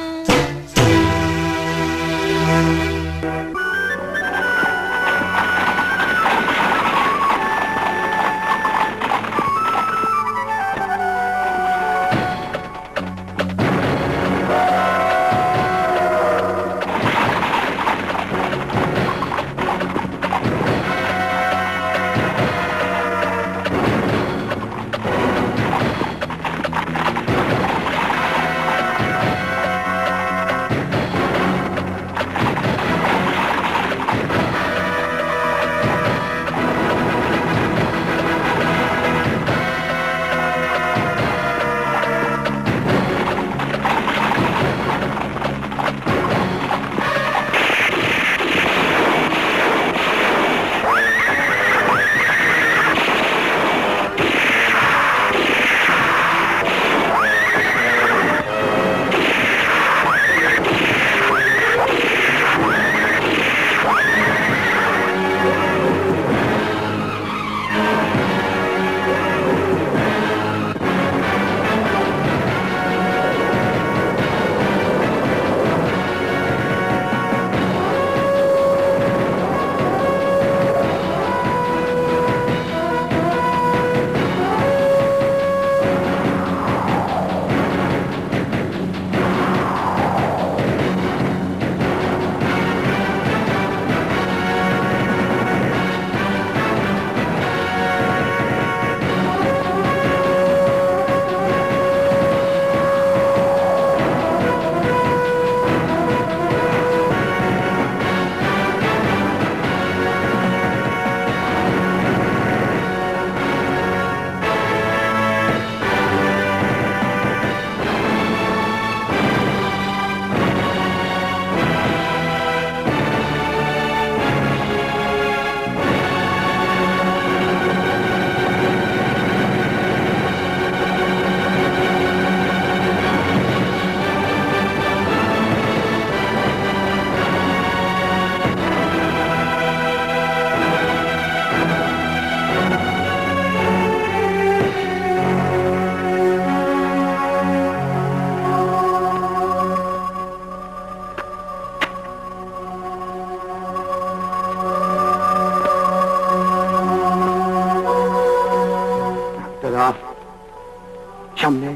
चमने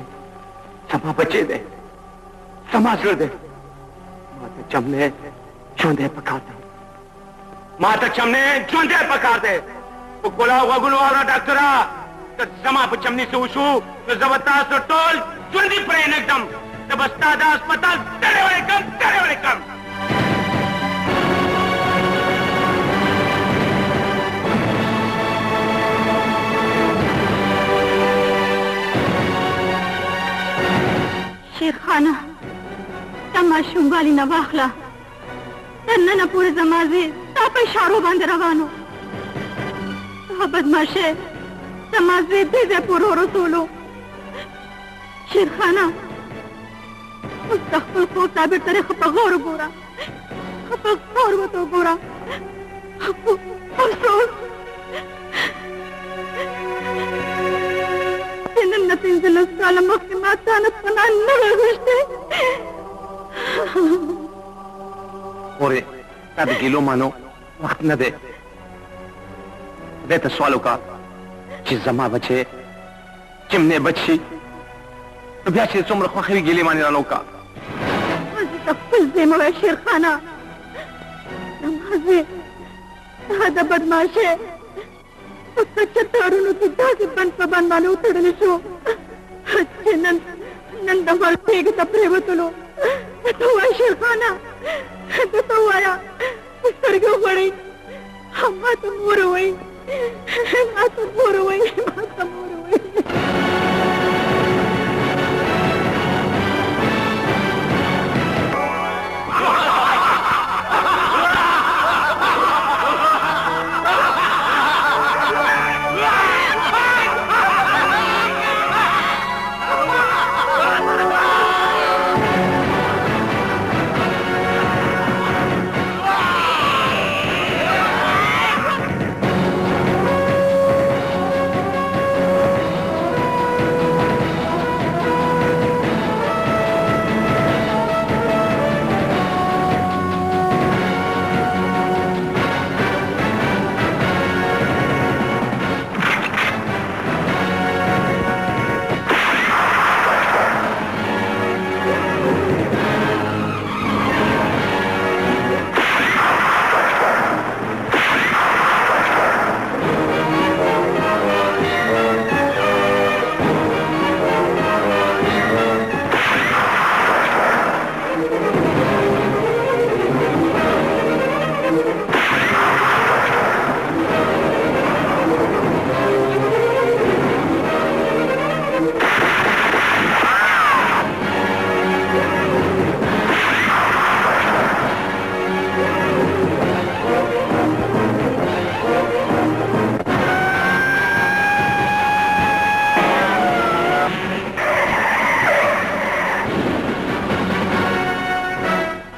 समा बचे दे समा कर दे माता चमने चौंधे पका दे माता चमने चौंधे पका दे वो गोला हुआ गुलो वाला डॉक्टरा तो समा पर चमनी से उशू तो जबरदस्त तो टोल चौंधी प्रेन एकदम जबस्ता दा अस्पताल करे वाले कम करे वाले कम शेर खाना तमाशुम वाली न वाखला तन्ना पूरे जमाजे ताप इशारों बंद रवानो तो बदमाशे तमाजे दे पूरो रसूलो शेर खाना मुस्तकबिल को ताबिर तरे खपगौर गोरा खपगौर वो तो गोरा अफसोस إن تنزل السالة مقسمات كانت فنان نغل غشتي أوري تابي كيلو مانو وقت ندي ديت السؤالو کا چی زما بچه چمنے بچی تو بیا چی سمر خوخوی گیلی مانی رانو کا وزي تفل زي مولا شير خانا نمازي هذا بدماشي چتارونو کی داسې بند په بند باندې وتړل شو چې نن نن د مال تیږې ته پرېوتلو ته وایه شیر خانه ته وایه سترګې وغړئ ما ته مور وایي ما ته مور وایي ما ته مور وایي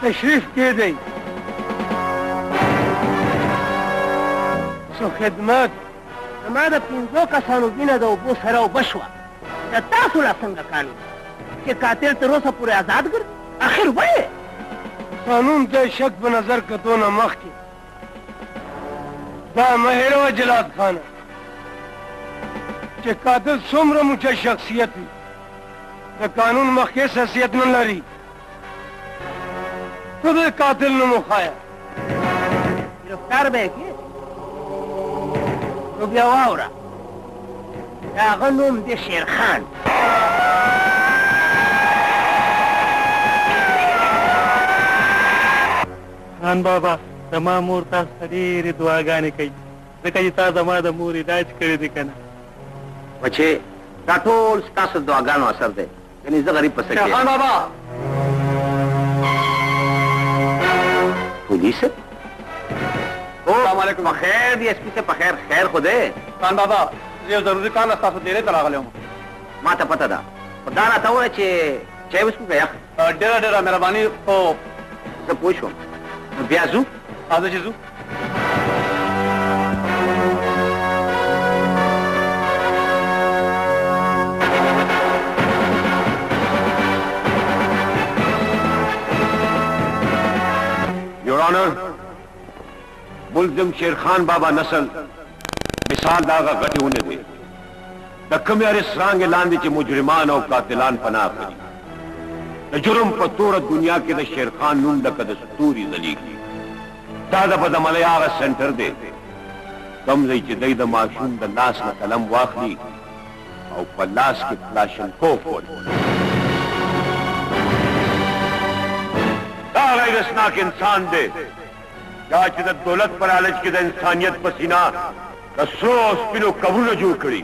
تشریف کې دی سو خدمت زما د پنځو کسانو وینه د اوبو سره اوبه شوه د تاسو لا څنګه قانون چې قاتل تر اوسه پورې آزاد ګرځي اخر ولې قانون ته شک په نظر کتو نه مخکې دا مه هېروه جلاد خانه چې قاتل څومره موچه شخصیت وي د قانون مخکې حیثیت نه لري ته د قاتل نوم وښایه ګرفتار به یې کړې نو بیا واوره د هغه نوم دی شیرخان خان بابا زما مور تاسو ته ډېرې دعاګانې کوي ځکه چې تا زما د مور علاج کړی دی که نه بچې دا ټول ستاسو دعاګانو اثر دی یعنې زه غریب پسه کې خان بابا پولیس السلام علیکم بخیر دی ایس پي صاحب بخیر خیر خو دی خان بابا زه یو ضروري کار نه ستاسو ډېرې ته راغلی وم ما ته پته ده خو دا راته ووایه چې چای وڅښو که یخ ډېره ډېره مهرباني خو زه پوه شوم نو بیا ځو راځه چې ځو Your Honor, ملزم شیرخان بابا نسل مثال داغه غټونه دی د کومې هرې څرانګې لاندې چې مجرمان او قاتلان پناه کوي د جرم په توره دنیا کې د شیرخان نوم لکه د ستوري ځلیږي دا د بدعملۍ هغه سنټر دی کوم ځای چې دی د ماشوم د لاس نه قلم واخلي او په لاس کې کلاشنکوف ورکړي دا غیرتناک انسان دی دا چې د دولت پر لالچ کې د انسانیت په سینه د سرو او سپینو قبرونه جوړ کړي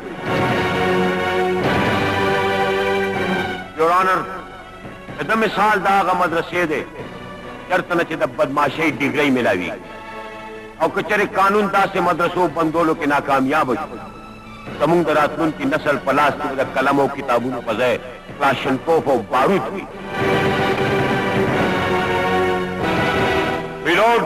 یور آنر د ده مثال د هغه مدرسې دی چېرته نه چې د بدماشۍ ډګرۍ میلاوي او که چېرې قانون داسې مدرسو بندولو کې ناکامیابه شو زموږ د راتلونکي نسل په لاس کې به د قلم او کتابونو په ځای کلاشنکوف او بارود وي ویلوډ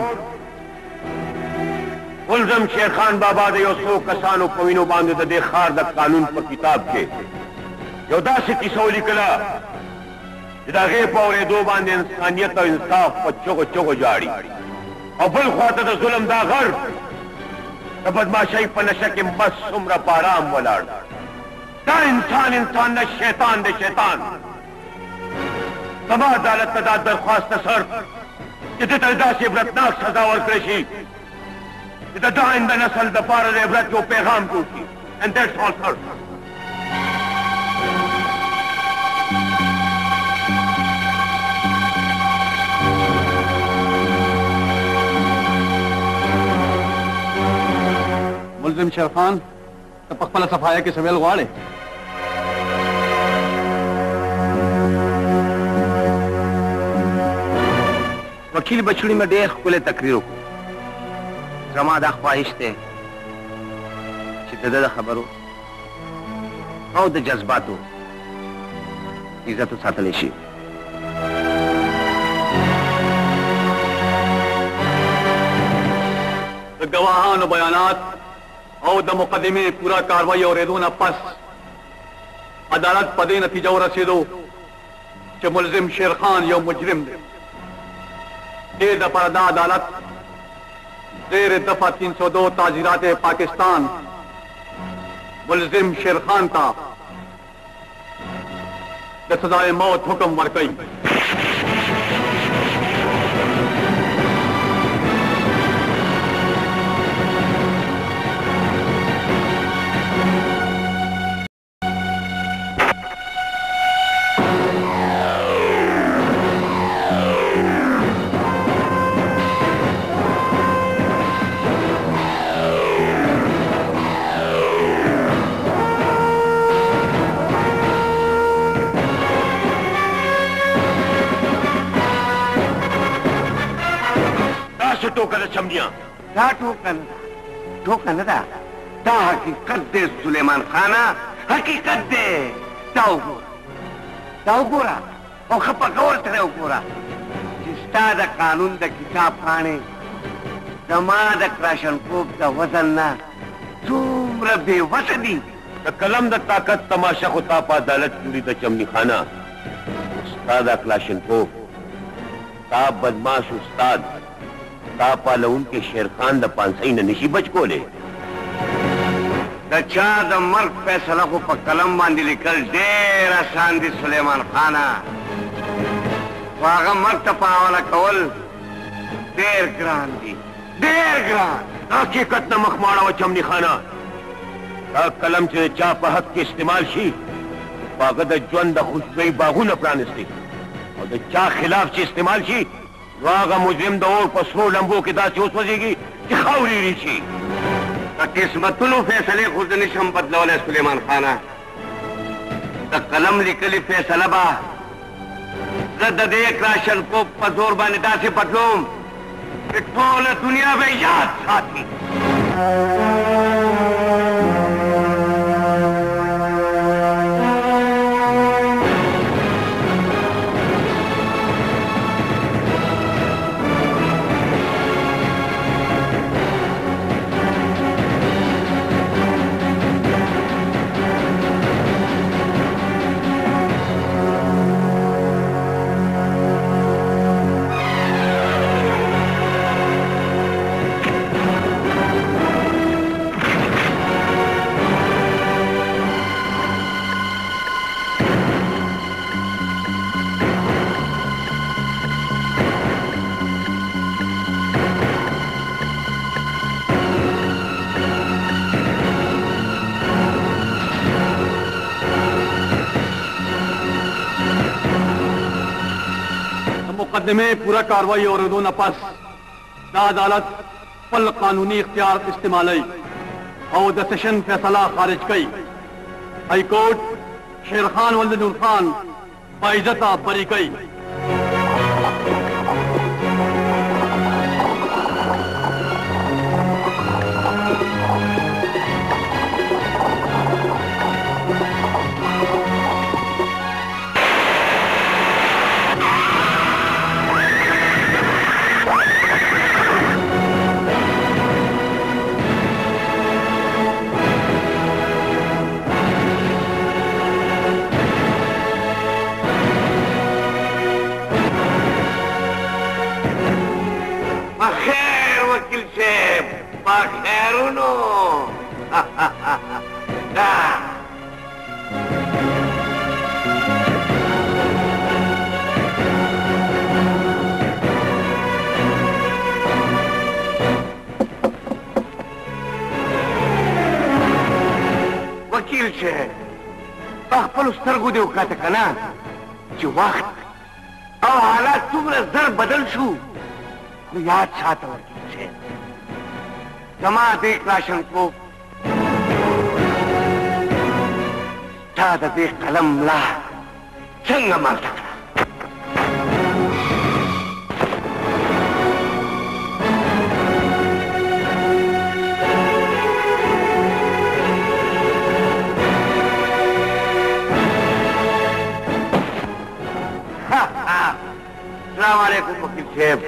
ملزم شیرخان بابا د یو څو کسانو په وینو باندې د دې ښار د قانون په کتاب کې یو داسې کیسه ولیکله چې د هغې په اورېدو باندې انسانیت او انصاف په چغو چغو جاړي او بل خواته د ظلم دا غر د بدماشۍ په نشه کې مست څومره په ارام ولاړ دا انسان انسان نه شیطان دی شیطان زما عدالت ته دا درخواست سر چې دې ته داسې عبرتناک سزا ورکړی شي چې د دا آینده نسل دپاره د عبرت یو پیغام جوړ شي and that's all sir ملزم شیرخان ته په خپله صفایه کې سویل غواړې وکیل بچوړي مې ډېر ښکلی تقریر وکړو زما دا خواهش دی چې د ده د خبرو او د جذباتو عزت وساتلی شي د ګواهانو بیانات او د مقدمې پورا کاروایی اورېدو نه پس عدالت په دې نتیجه ورسېدو چې ملزم شیرخان یو مجرم دی دې دپاره دا عدالت زیر دفعه تین سو دو تعزیرات پاکستان ملزم شیرخان ته د سزای موت حکم ورکوي ټوکه ده چمنیه دا ټوکه نه ده ټوکه نه ده دا حقیقت دی سلیمان خانه حقیقت دی دا وګوره دا وګوره او ښه په غور سره وګوره چې ستا د قانون د کتاب پاڼې زما د کراشنکوف د وزن نه څومره بې وسه دي. د قلم د طاقت تماشا خو تا په عدالت جوړي د چمني خانه. ستا د کلاشنکوف تا بدماش استاد تا پالونکي شیر خان د پانسۍ نه نشي بچ کولی. د چا د مرګ فیصله خو په قلم باندې لیکل ډېر اسان دي سلیمان خانه، خو هغه مرګ ته په حواله کول ډېر ګران دي، ډېر ګران. حقیقت نه مخ ماړوه چمني خانه. دا قلم چې چا په حق کې استعمال شي په هغه د ژوند د خوشبویۍ باغونه پرانیستي، او د چا خلاف چې استعمال شي نو هغه مجرم د اور په سرو لمبو کې داسې وسوځېږي چې خاورې ری شي. د قسمتونو فیصلې خو زه نشم بدلولی سلیمان خانه. د قلم لیکلې فیصله به زه د دې کلاشنکوف په زور باندې داسې بدلوم چې ټوله دنیا به یاد ساتي. मुकदमे पूरा कार्रवाई और न पस अदालत फल कानूनी इख्तियार इस्तेमाल और द सेशन फैसला खारिज कई। हाई कोर्ट शेर खान वल्द खान बाइज्जता बरी कई। Pajeruno. وکیل صاحب په خپلو سترګو دې وکاته که نه چې وخت او حالات څومره زر بدل شو، خو یاد ساته وکیل صاحب زما دې کلاشنکوف تا د دې قلم ملا څنګه ماته کړه؟ السلام علیکم وکیل صاحب.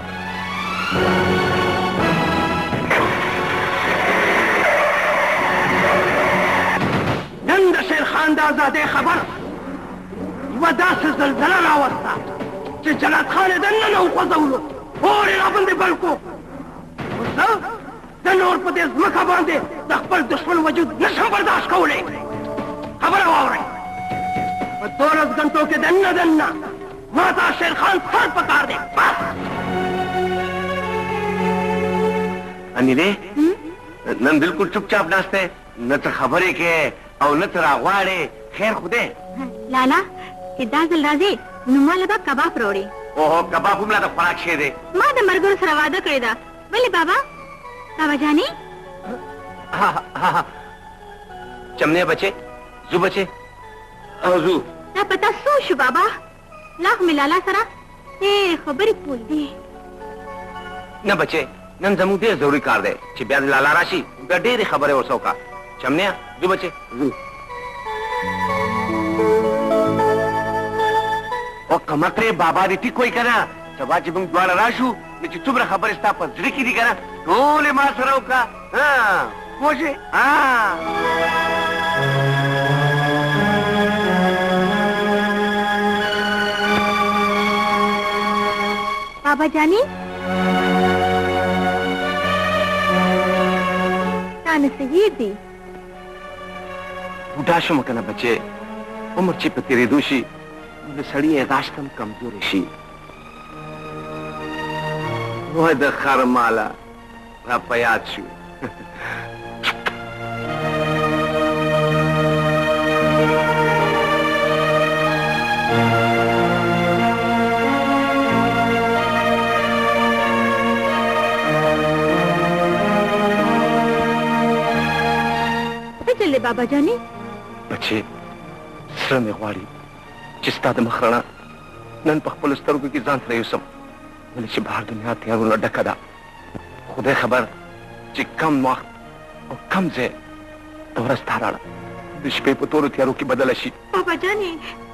نن د شیر خان د ازادۍ خبر یوه داسې زلزله راوسته چې جلات خان یې دننه وخوځولو، اور یې راباندې بل کړو. اوس زه د نور په دې ځمکه باندې د خپل دښمن وجود نشم برداشت کولی. خبره واورئ، په دولس ګنټو کې دننه دننه ما ته شیر خان سر پکار دی. بس انیلې نن بالکل چپ چاپ ناست دی، نه ته خبرې کې او نه ته راغواړې. خیر خو دی لالا چې دا ځل راځې نو ما له به کباب راوړې. اوهو کباب هم لا د خوراک شی دی. ما د ملګرو سره واده کړې ده. ولې بابا؟ بابا جانې چمنې بچې زو بچې او زو دا پته څو شو بابا؟ لا خو مې لالا سره ډېرې خبرې پول دي. نه بچې نن زموږ ډېر ضروري کار دی چې بیا د لالا راشي بیا ډېرې خبرې ورسره وکړه. چمنیا زو بچې زو. او کمکړې بابا دې ټیک وایي که نه سبا چې موږ دواړه راشو نو چې څومره خبرې ستا په زړه کې دي که نه ټولې ما سره وکړه پوه شوې بابا جانی تانه صحیح دی بوډا شوم که نه بچې عمر چې په تېرېدو شي د سړي یاداشت هم کمزوری شي وای د خر ماله را په یاد شو څه چل دی بابا جانی بچې سره مې غواړي چې ستا د مخ رڼا نن په خپلو سترګو کې ځان سره یوسم ولې چې بهر دنیا تیارونه ډکه ده خدای خبر چې کم وخت او کم ځای د ورځ تا راړه د شپې په تورو تیارو کې بدله شي بابا جانی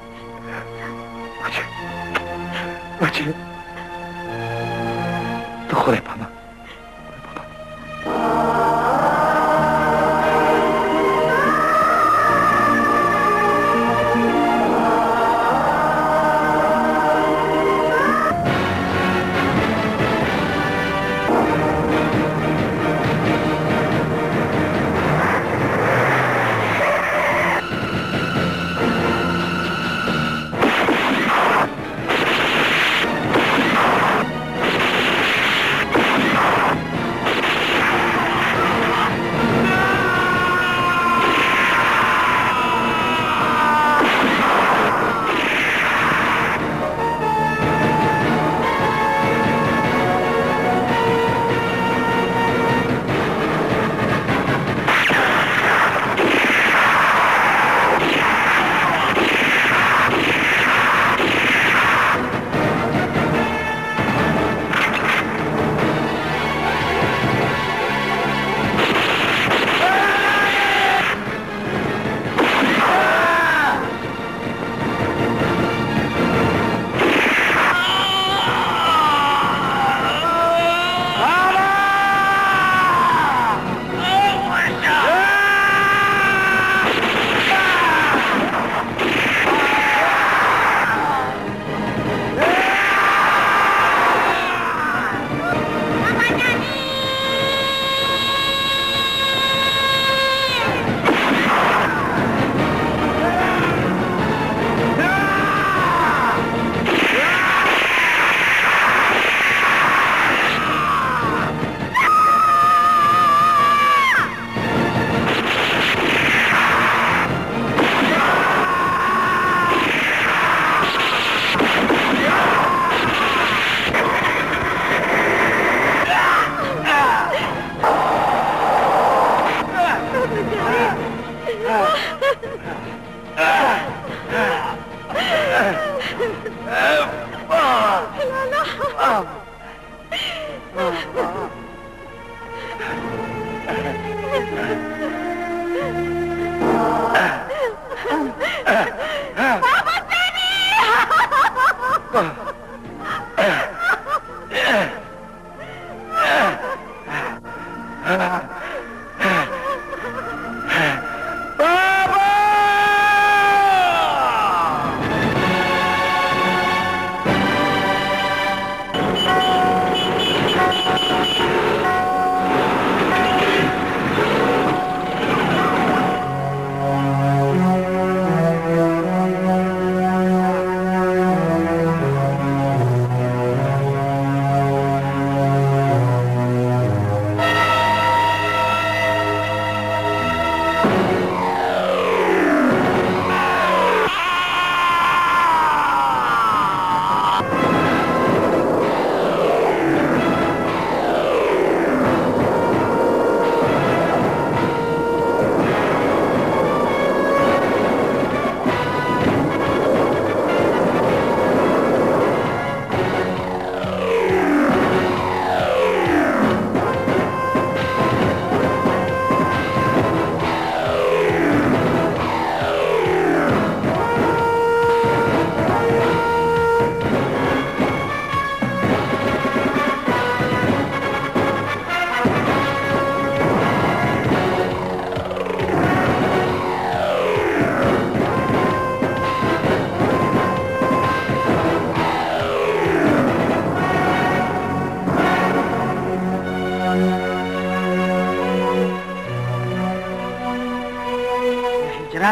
بچې بچې د خدای پامان Baba!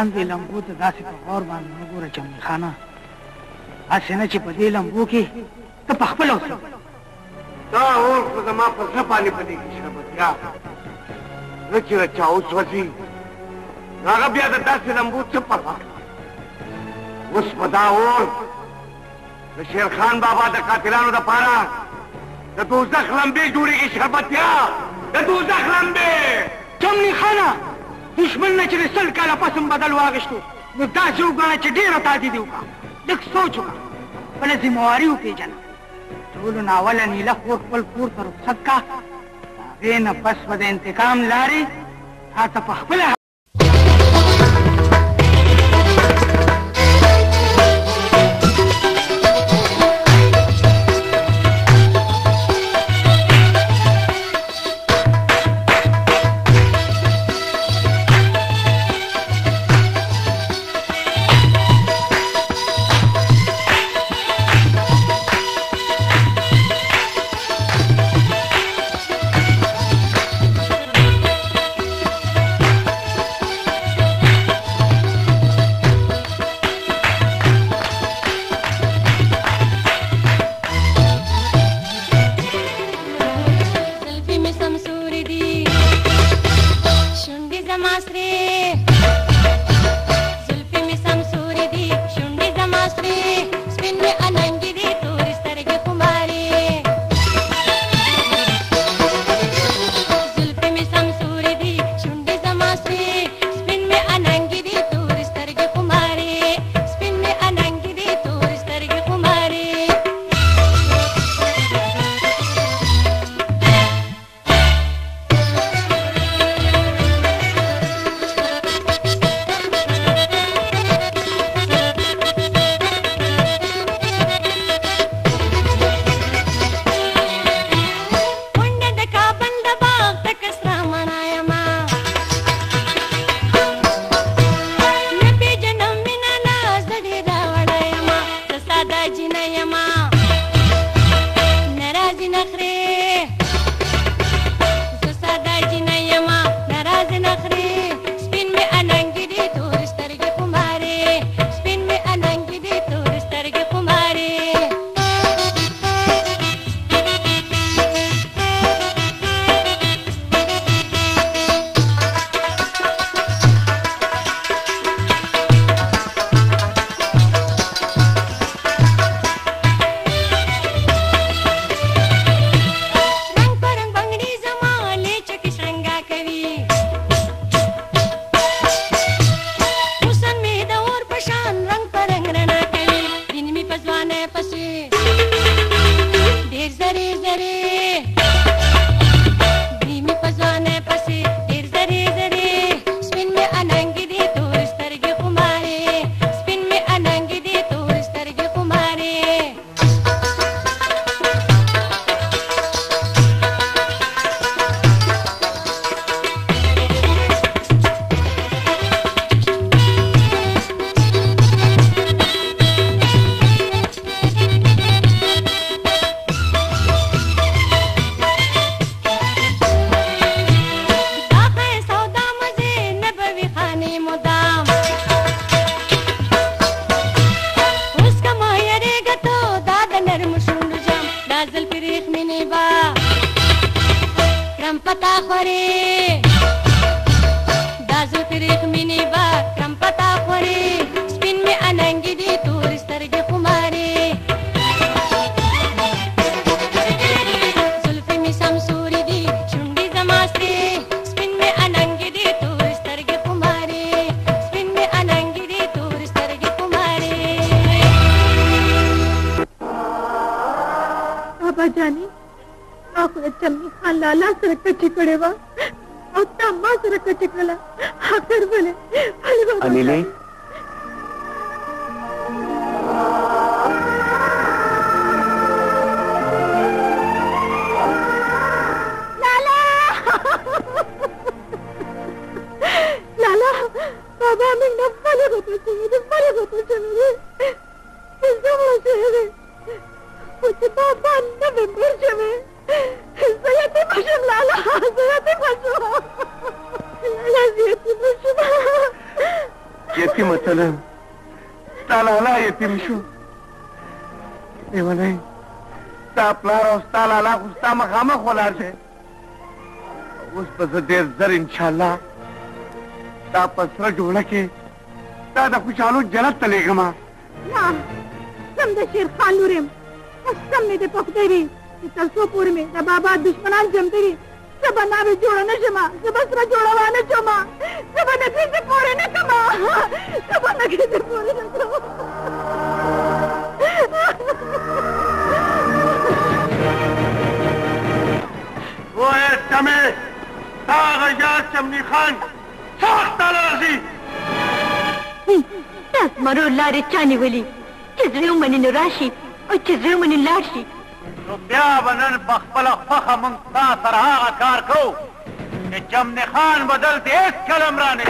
ځان دې لمبو ته داسې په غور باندې وګوره جمعي خانه هسې نه چې په دې لمبو کې ته په خپله اوسه دا اور خو زما په زړه باندې په دې کې شربتیا زه چې له چا وسوځي نو هغه بیا د داسې لمبو څه پروا اوس په دا اور د شیرخان بابا د قاتلانو دپاره د دوزخ لمبې جوړېږي شربتیا د دوزخ لمبې جمعي خانه دشمن نه چې د سل کاله پس هم بدل واخیستو نو داسې وګڼه چې ډېره تادیدي وکړه لږ سوچ وکړه خپله ذمهواري وپېژنه ټولو ناوله نیله خور خپل کور ته رخصت کا د هغې نه پس به د انتقام لارې تا ته په خپله تېرې شو لیونی ستا پلار او ستا لالا خو ستا مخامخ ولاړ دی اوس به زه ډېر زر انشاءالله ستا په سره جوړه کې ستا د خوشحالو جنت ته لېږمه نه زم د شیرخان لور یم قسم مې دې په خدای وي چې تر څو پورې مې د بابا دشمنان جمده وي زه به ناوې جوړه نه شم زه به سره جوړه وانه شم زه به نګیزې پورې نه کړم زه به نګیزې پورې نه کړم وایه ټمې ستا هغه یار چمني خان سخت تاله راځي دا زمرو لارې چا نیولي چې زړه ومني نو راشي او چې زړه ومني لاړ شي نو بیا به نن په خپله خوښه موږ ستا سره هغه کار کوو چې چمني خان به دلته هېڅکله هم رانه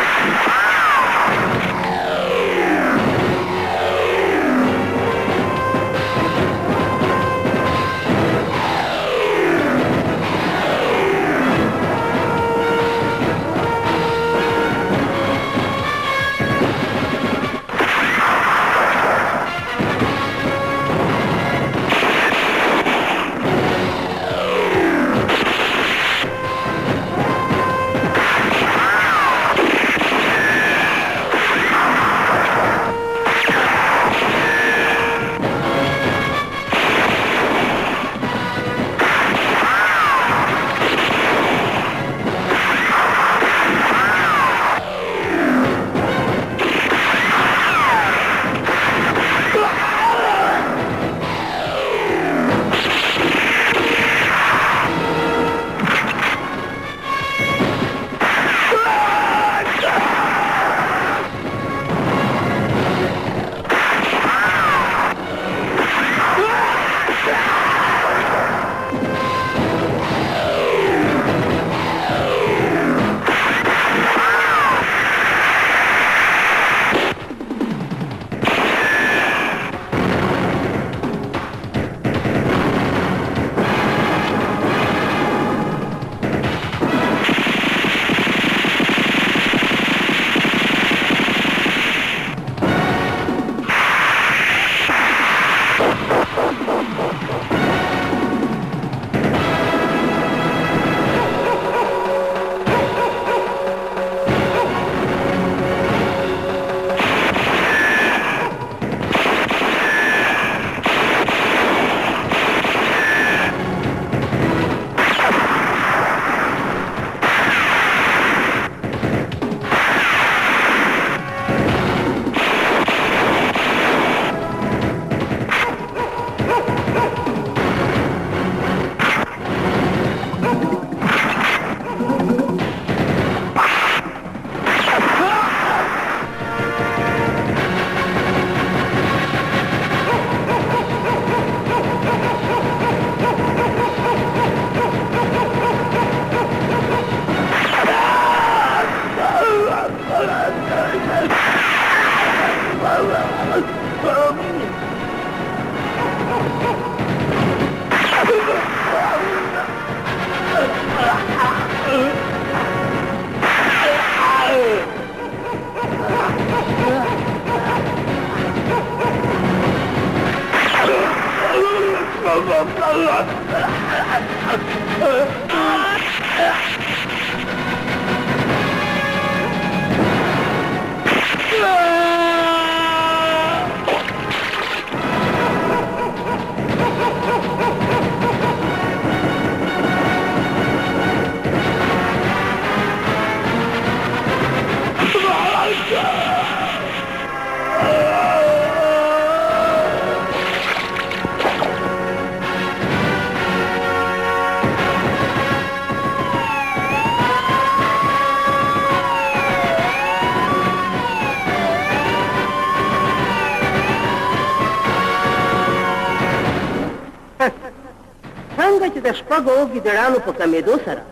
د شپږو ګیدړانو په کمېدو سره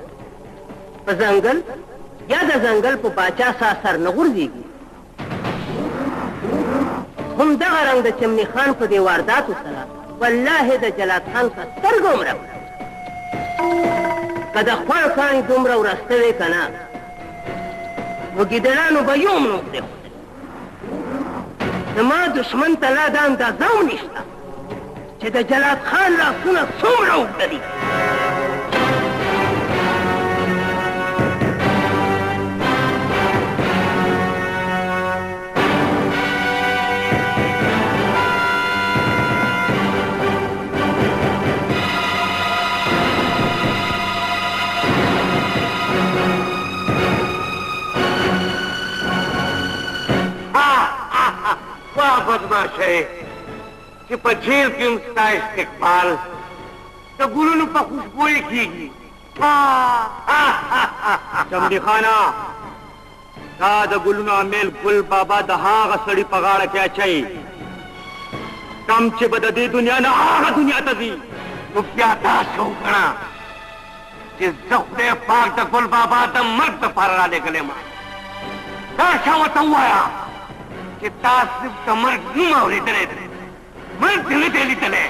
په ځنګل یا د ځنګل په باچا سا سر نه غورځېږي همدغه رنګ د چمني خان په دې وارداتو سره والله د جلات خان په سترګو مرم که د خوړ کاڼي دومره ورسته وې که نه نو ګیدړانو به یو هم نه پرېښودل زما دشمن ته لا دا اندازه هم نشته چې د جلات خان لاسونه څومره اوږده دي. بدماشه چې په جیل کې هم ستا استقبال د ګلونو په خوشبویي کېږي. چمدي خانه دا د ګلونو امیل ګل بابا د هغه سړي په غاړه کې اچوي کم چې به د دې دنیا نه هغه دنیا ته ځي. نو بیا داسې وکړه چې زه خدای پاک د ګل بابا د مرګ دپاره رالېږلی یم. دا چا ورته ووایه چې تا صرف د مرګ نوم اورېدلی دی، مرګ دې نه دی لیدلی.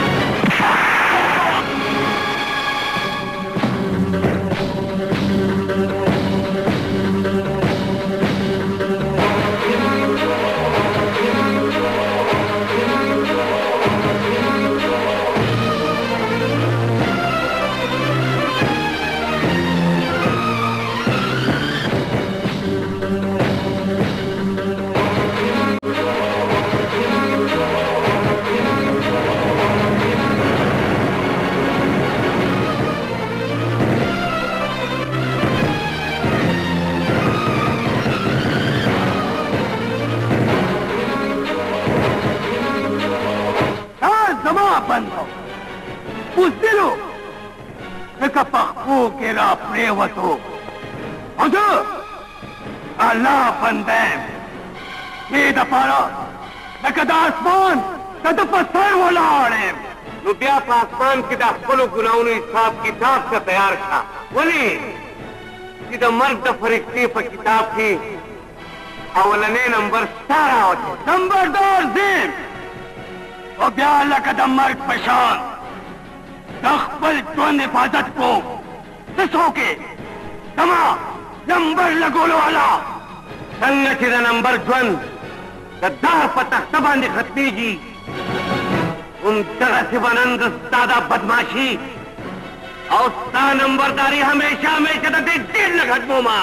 بزدلو لکه پخپو کې را پرېوتو او زه الله بنده یم دې دپاره لکه د اسمان د ده په سر ولاړ یم. نو بیا په اسمان کې د خپلو ګناهونو حساب کتاب ته تیار شه. ولې چې د مرګ د فرښتې په کتاب کې اولنی نمبر ستا راوځي. نمبردار زیم او بیا لکه د مرګ په شان د خپل ژوند حفاظت کوم. څه څوک یې زما نمبر لګولو والا څنګه چې د نمبر ژوند د دار په تخته باندې ختمېږي همدغسې به نن د ستا دا بدماشي او ستا نمبرداري همیشه همیشه د دې ډېر نه ختمومه.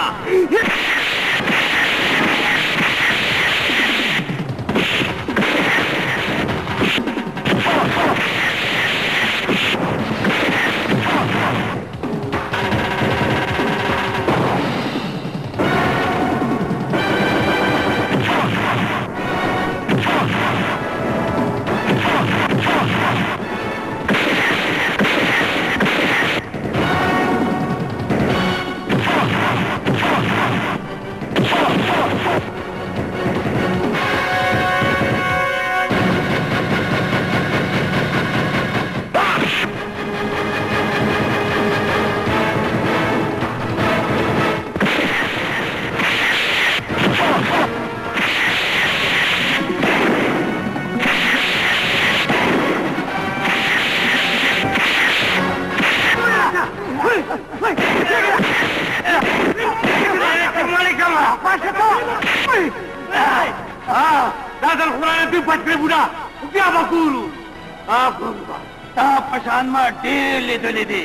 ډېر لیدلي دي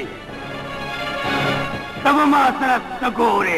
ته به ما سره څه ګورې.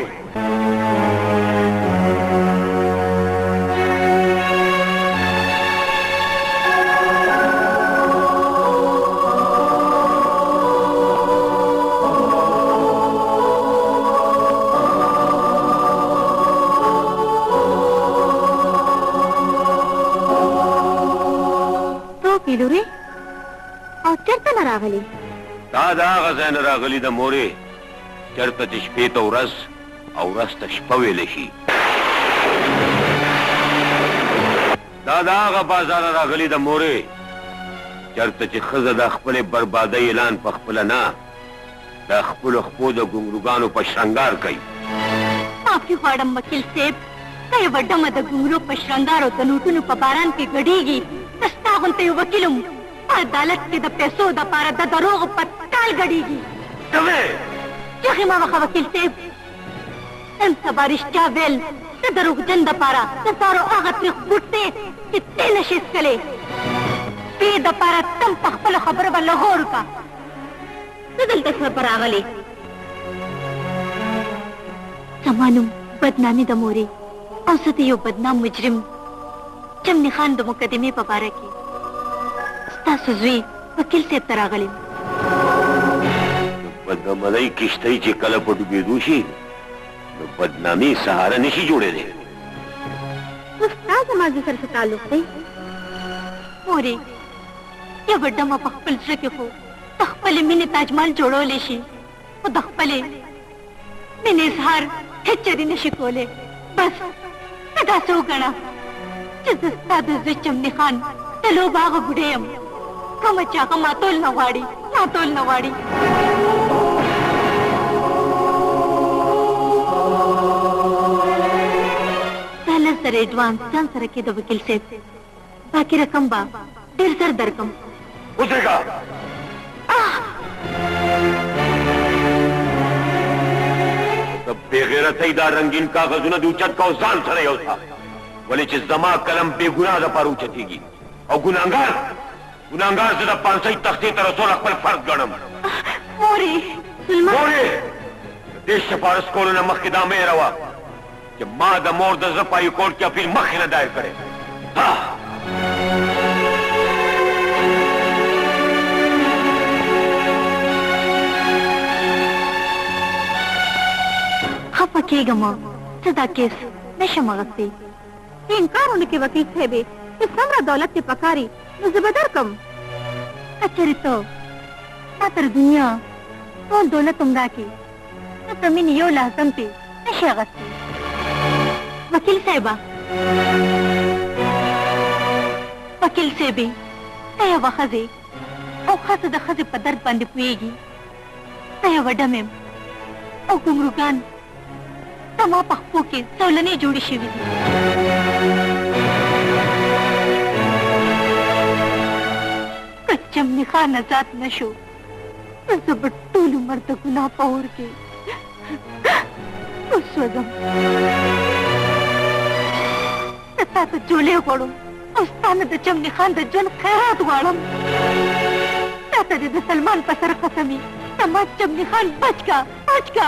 څوک یې لورې او چېرته نه راغلې؟ دا د هغه ځای نه راغلي د مورې چېرته چې شپې ته ورځ او ورځ ته شپه ویلی شي. دا د هغه بازاره راغلي د مورې چېرته چې ښځه د خپلې بربادۍ اعلان په خپله نه د خپلو خپو د ګونګروګانو په شرنګار کوي. معافي غواړم وکیل صاحب، که یوه ډمه د ګونګرو په شرنګار او د نوټونو په باران کې ګډېږي ته ستا غونته یو وکیل یم عدالت کې د پیسو دپاره د دروغو په تال ګډېږي. چغې مه وهه وکیل صاحب، نن سبا رښتیا ویل د د دروغجن دپاره د سارو هغه تریخ بوټ دی چې تی نشي څکلی سپي دپاره تم په خپله خبره به لغور کا زه دلته څه په راغلې زما نوم بدنامي د مورې او زه د یو بدنام مجرم چمني خان د مقدمې په باره کې ستاسو زوی وکیل صاحب ته راغلی بدنامۍ کشتۍ چې کله په ډوبېدو شي نو بدنامي سهاره نشي جوړېدی ستا زما زوی سره څه تعلق دی مورې یوه ډمه په خپل زړه کې خو د خپلې مینې تاجمال جوړولی شي خو د خپلې مینې اظهار هېڅ چرې نشي کولی بس ته داسې وګڼه چې زه ستا د زوی چمني خان د لوبه هغه بوډۍ یم کومه چې هغه ماتول نه غواړي ماتول نه غواړي دا لس زره اډوانس ځان سره کې د وکیل صاحب باقي رقم به ډېر زر درکم ودرېږه د بېغیرتۍ دا رنګین کاغذونه د اوچت کو ځان سره یوسه ولې چې زما قلم بې ګناه دپاره اوچتېږي او ګناهګار ګناهګار زه د پانسۍ تختې ته رسول خپل فرض ګڼم مورې مورې د دې سپارښت کولو نه مخکې دا مه هېروه چې ما د مور د زړه پایې کورټ کې اپیل مخکې نه دایر کړی خفه کېږم څه دا کیس نشم اغوستی انکار ونه کې وکیل صاحبې چې څومره دولت دې پکاري نو زه به درکم که چېرې ته تا تر دنیا ټول دولت هم راکړي ته د مینې یو لاس هم پې نشي اغوستی وکیل صاحبه وکیل صاحبې ته یوه ښځې او ښځه د ښځې په درد باندې پوهېږي ته یوه ډم یم او ګمروګان زما په خپو کې زولنې جوړې شوي دي که چمني خان آزاد نه شو زه به ټول عمر د ګناه په اور کې وسوځم زه تا ته جولې غواړم او ستا نه د چمني خان د ژوند خیرات غواړم تا ته دې د سلمان په سر قسم وي زما چمني خان بچ کا بچ کا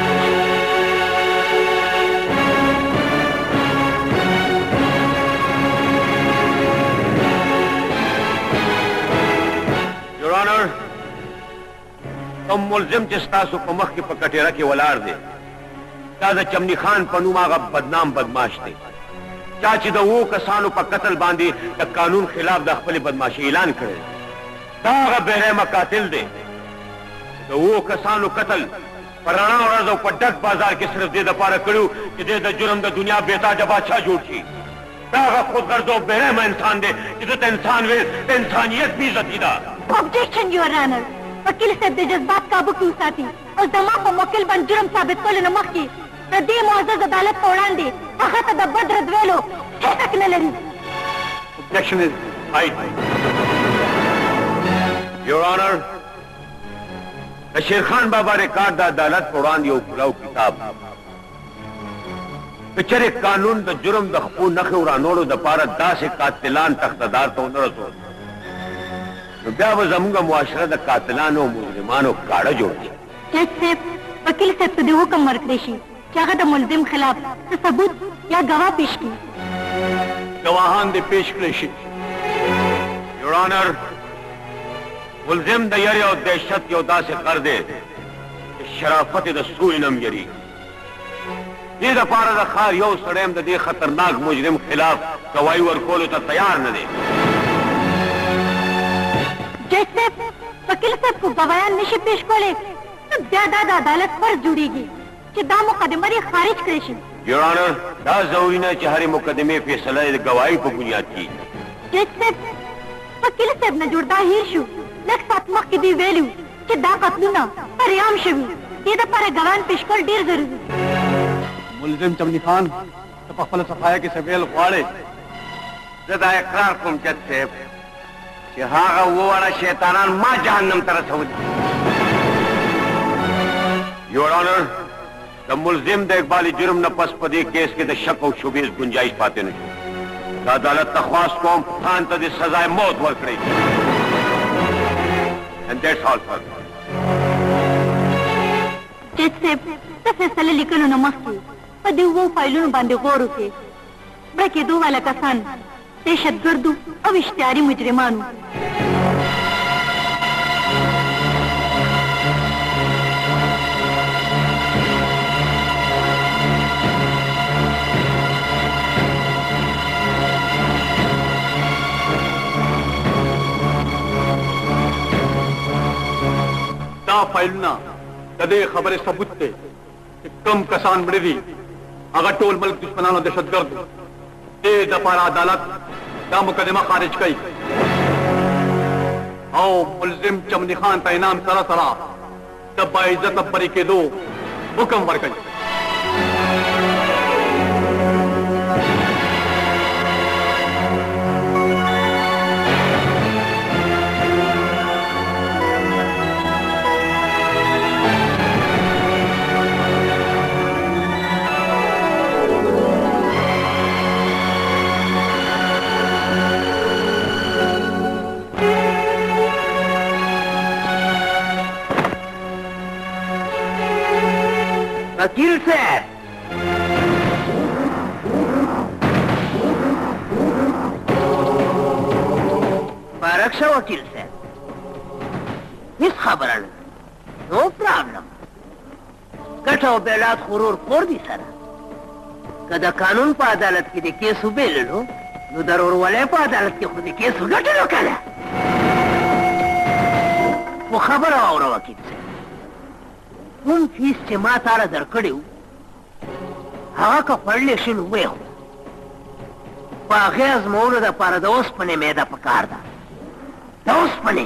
Your Honor, کوم ملزم چې ستاسو په مخ کې په کټېره کې ولاړ دی دا د چمني خان په نوم هغه بدنام بدماش دی چا چې د اوو کسانو په قتل باندې د قانون خلاف د خپلې بدماشۍ اعلان کړی دا هغه بېرحمه قاتل دی د اوو کسانو قتل په رڼا ورځ او په ډک بازار کې صرف دې دپاره کړي چې دې د جرم د دنیا بېتاجه بادشاه جوړ شي دا هغه خودغرض او بېرحمه انسان دی چې ده ته انسان ویل د انسانیت بېعزتي ده Objection, Your Honor. وکیل صاحب د جذبات قابو کې وساتي او زما په موکل باندې جرم ثابت کولو نه مخکې د دې معزز عدالت په وړاندې هغه ته د بد رد ویلو هېڅ حق نه لري Objection is right. Your Honor, د شیرخان بابا ریکارډ د عدالت په وړاندې یو کلاو کتاب که چېرې قانون د جرم د خپو نښې ورانولو دپاره داسې قاتلان تختدار ته ونه رسول نو بیا به زموږ معاشره د قاتلانو او مجرمانو کاړه جوړ شي جج صاحب وکیل صاحب ته دې حکم ورکړی شي چې هغه د ملزم خلاف څه ثبوت یا ګواه پیش کړي ګواهان دې پیش کړی شي Your Honor, ملزم د یری او دهشت یو داسې غر دی چې شرافت یې د سوی نه هم یریږي دې دپاره د ښار یو سړی هم د دې خطرناک مجرم خلاف ګواهي ورکولو ته تیار نه دی جج صاحب وکیل صاحب کو گواهان نشي پیش کولی نو بیا دا د عدالت فرض جوړیږي چې دا مقدمه یې خارج کړی شي Your Honor, دا ضروري نه چې هرې مقدمې فیصله یې د ګواهۍ په بنیاد کېږي جج صاحب وکیل صاحب نه جوړ دا هیر شو لږ ساعت مخکې دوی ویلي چې دا قتلونه پریام شوي دې دپاره ګواهان پیش کول ډېر ضروري ملزم چمني خان ته په خپله صفایه کې څه ویل غواړې زه دا اقرار کوم جج صاحب چې هغه وواړه شیطانان ما جهنم ته رسولي Your Honor, د द मुलजिम द इकबाली जुर्म न पस पदे केस के द शक और शुबे गुंजाइश पाते न द अदालत तख्वास कौम खान तद सजाए मौत वर करेगी एंड दैट्स ऑल फॉर जज साहब त फैसला लिखलो न मखी पदे वो फाइलों बांधे गौर के बड़के दो वाला कसान दहशतगर्दों और इश्तिहारी मुजरिमानों दा फाइलना कदे खबर सबूत थे कि कम कसान बड़े दी अगर टोल मुल्क दुश्मनानो दहशतगर्द ए दफारा अदालत दा मुकदमा खारिज कई आओ मुलजिम चमनी खान का इनाम सरा सरा तब बाइज्जत बरी के दो हुक्म वर कई वकील साहब बारक्षा वकील साहब इस खबर नो प्रॉब्लम गठो बेलात खुरूर कोर दी सरा कदा कानून पर अदालत की दे केस उबे ले लो नो दरोर वाले पर अदालत के खुद केस उलट लो कला वो खबर और वकील साहब तुम फीस से मातारा दरकड़े हाँ का पढ़ले शुरू हुए हो पाखेज मोर दा पारा दोस्त पने मैदा पकार दा दोस्त पने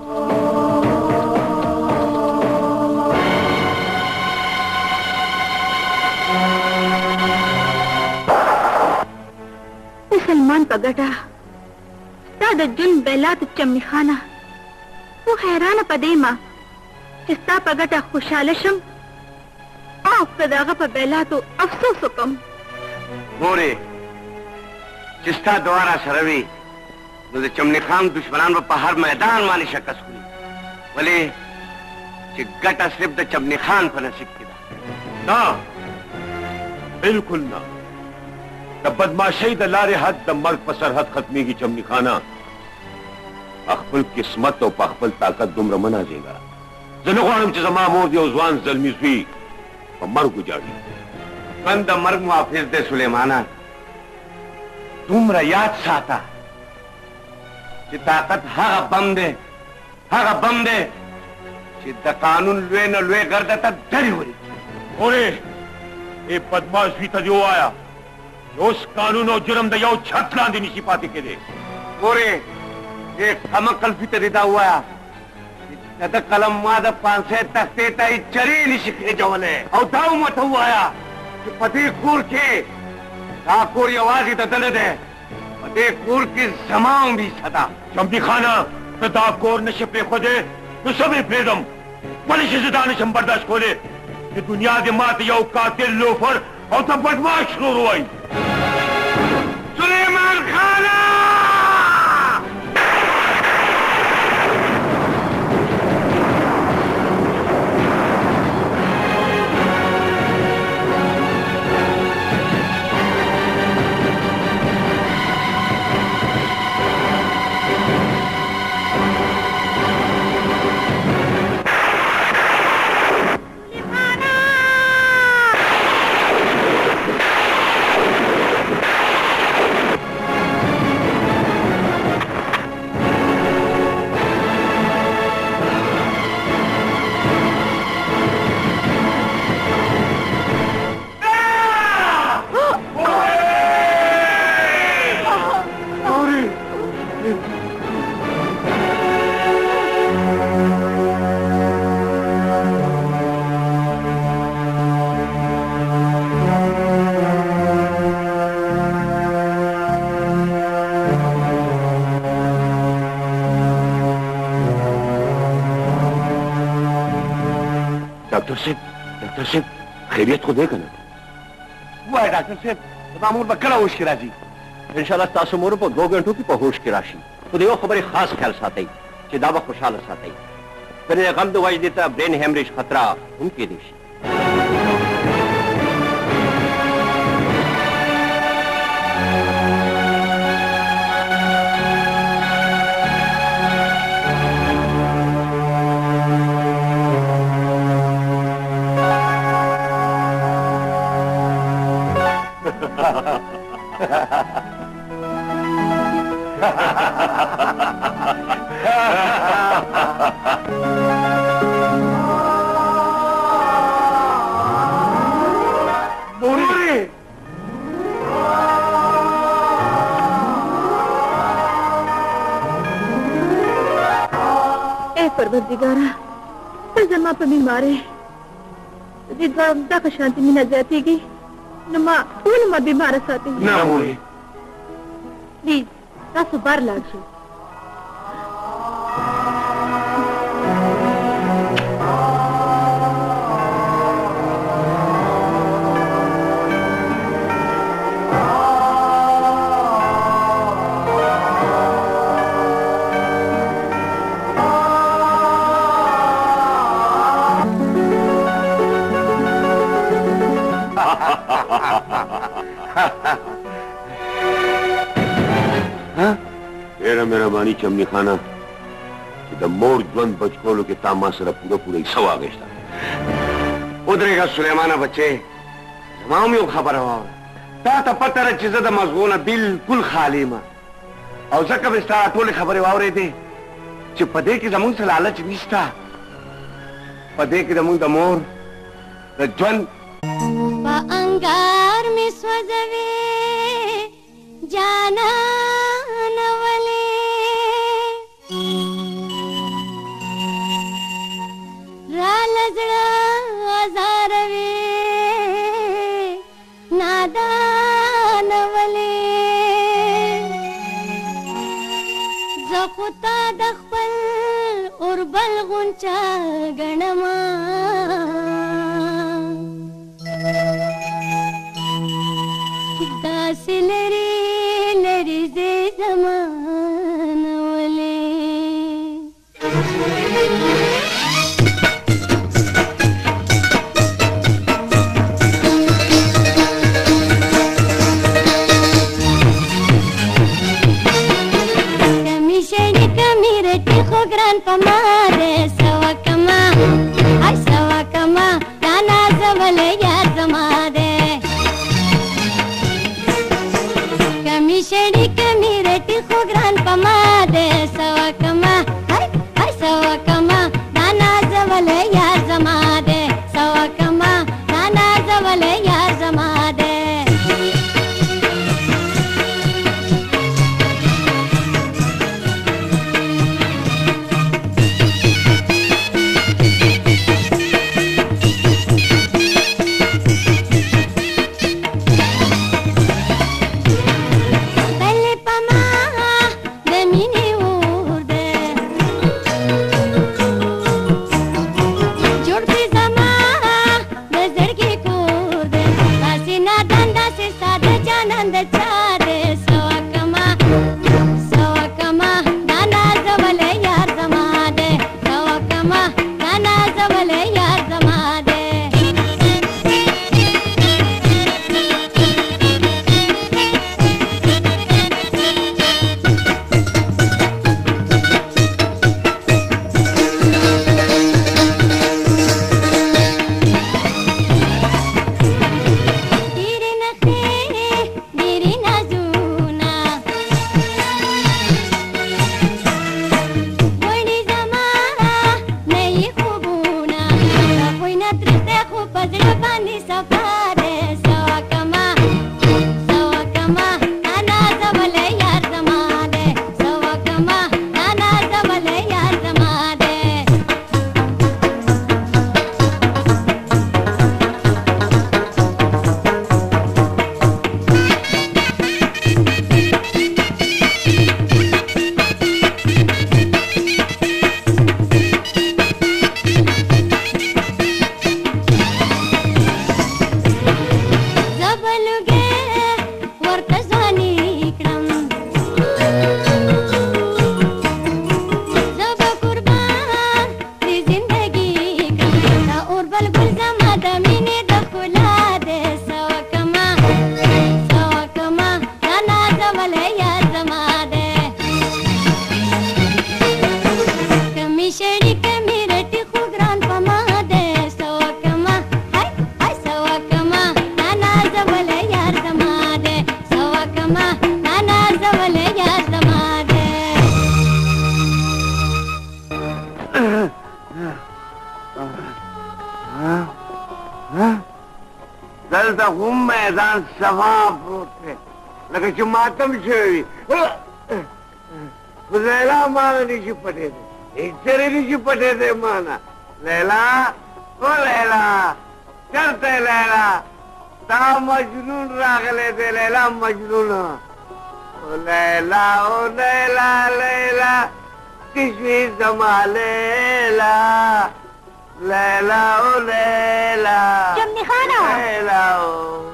सलमान पगटा स्ताद जुन बेलात चमनी खाना वो हैरान पदेमा चिस्ता पगटा खुशालशम आप कदागा पर बेला तो अफसोस कम गोरे चिस्ता द्वारा शरवी तो चमनी खान दुश्मनान पर हर मैदान मानी शकस हुई बोले गटा सिर्फ द चमनी खान पर नसीब किया ना बिल्कुल ना द बदमाशी द लारे हद द मर्ग पर सरहद खत्मी की चमनी खाना अखबल किस्मत और पखबल ताकत दुम रमना देगा जनोखानम च जमा मोर दियो जवान जल्मी सुई और मर गुजारी बंद मर्ग मुआफिज दे सुलेमाना तुमरा याद साता कि ताकत हा बम दे हा बम दे कि द कानून लुए न लुए गर्द तक डरी हुई ओरे ए बदमाश भी तदियो आया उस कानून और जुर्म दयाओ छत लांदी निशी पाती के दे ओरे एक कमकल भी तरीदा हुआ नत कलम माद पांसे तख्ते ताई चरी निशिके जवले और दाव मत हुआ आया कि पति कूर के दाकोर आवाज ही तदले दे पति कूर की जमाओं भी सदा चंपी खाना तो दाकोर नशे खुदे तो सभी प्रेदम बड़ी शिजदान शम बर्दाश्त खोले कि दुनिया के मात या कातिल लोफर और तब बदमाश शुरू हुई सुलेमान खाना डॉक्टर सिंह डॉक्टर सिंह خیریت خو دی که نه؟ وای ډاکټر صاحب زما مور به کله هوش کې راځي؟ انشاءالله ستاسو مور په دوه غنټو کې په هوش کې راشي. خو د یو خبرې خاص خیال ساتئ چې دا به خوشحاله ساتئ. ځینې غم د وجې ته برین هیمریج خطره هم کېدی شي. پروردګاره ته زما په بیمارۍ د دې دوه دغه شانتې مینه زیاتېږي نو ما ټول ما بیماره ساتي. نه مورې پلیز تاسو بار لاړ شئ. ډېره مهرباني چمني خانه چې د مور ژوند بچ کولو کې تا ما سره پوره پوره حصه واخیسته. ودرېږه سلیمانه بچې زما هم یو خبره واوره. تا ته پته ده چې زه د مزغو نه بلکل خالي یم او ځکه مې ستا ټولې خبرې واورېدې چې په دې کې زمونږ څه لالچ نشته. په دې کې زمونږ د مور د ژوند په انګار مې سوځوي جانان ولې راله زړه ازاروي نادان ولې زه خو تا د خپل اوربل غونچه ګڼمه داسې لرې لرې ځې زمانه ولې کمی شړې کمی رټې خو ګران په ما دی سوه کما ای سوه کما دا نازولی یار زما دی کمی شړې کمی رټې خو ګران په ما دی سوه کما ای ای سوه کما دا نازولی یار زما دی سوه کما دا نازولی یار زما دی بل ګل زما د مینې د ښکلا دی سوه کما سوه کما دا نازولی یار زما دی کمی شړي کمی رټي خو ګران په ما دی سوه کما هاي هاي سوه کما دا نازولی یار زما دی سوه کما دا نازولی یار زما دی دلته هم میدان صفا پروت دی لکه چې ماتم شوی خو لیلا مانه نشي پټېدی هېڅ چېرې نشي پټېدی مانه لیلا او لیلا چېرته یې لیلا دا مجنون راغلی دی لیلا مجنون او لیلا او لیلا لیلا کشوی زما لیلا لیلا او لیلا جمنی خانه لیلا او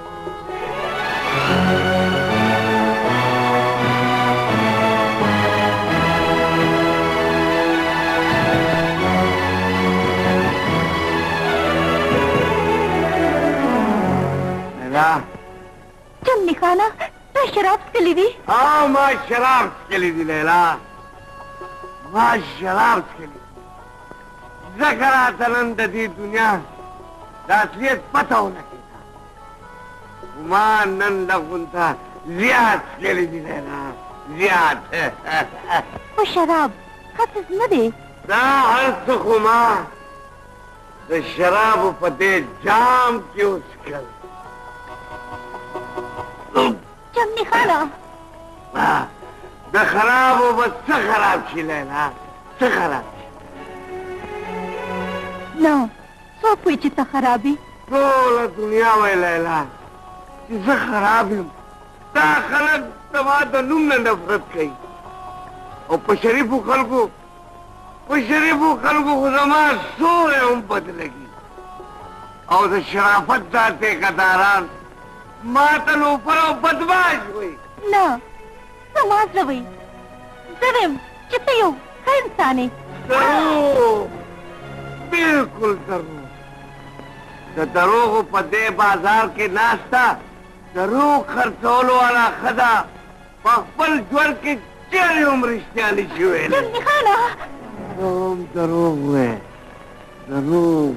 لیلا جمنی خانه تا شراب څکلي دي او ما شراب څکلي دي لیلا ما شراب څکلي ځکه راته نن د دې دنیا د اصلیت پته ونه کېده ما نن لغونته زیات څکلي دي لیلا زیات خو شراب خصص نه دی دا هر څه خو ما د شرابو په دې جام کې وڅکل جمنی خانه د خرابو به څه خراب شي لیلا څه خراب نه څوک وایي چې ته خراب یې ټوله دنیا وایي لیلا چې زه خراب یم دا خلک زما د نوم نه نفرت کوي او په شریفو خلکو په شریفو خلکو خو زما سوری هم بد لګي او د شرافت دا ټیکهداران ما ته لوفر او بدماش وایي نه زما زړه وایي زه ویم چې ته یو ښه انسان یې دروغ بالکل دروغ د دروغو په دې بازار کې ناسته دروغ خرڅولو والا ښځه په خپل ژوند کې چیرې هم رښتیا نشي ویلی جمنی خانه ته هم دروغ وایې دروغ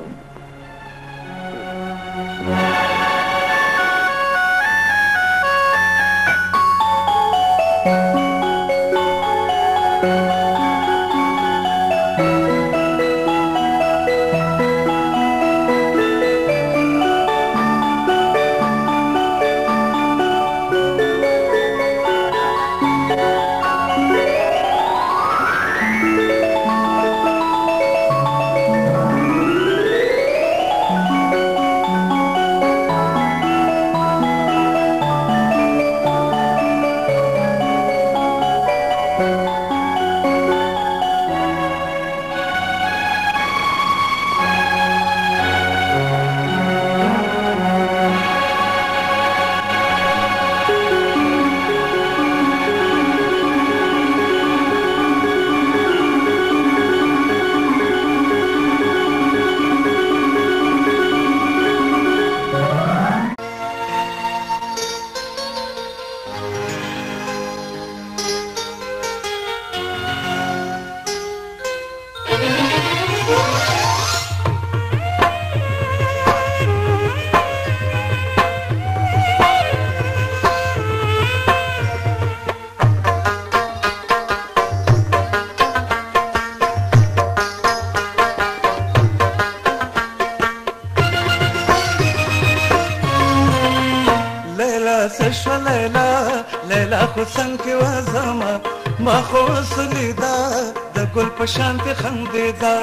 څنګه وزما ما خو سلیدا د ګل په شان ته خندېدا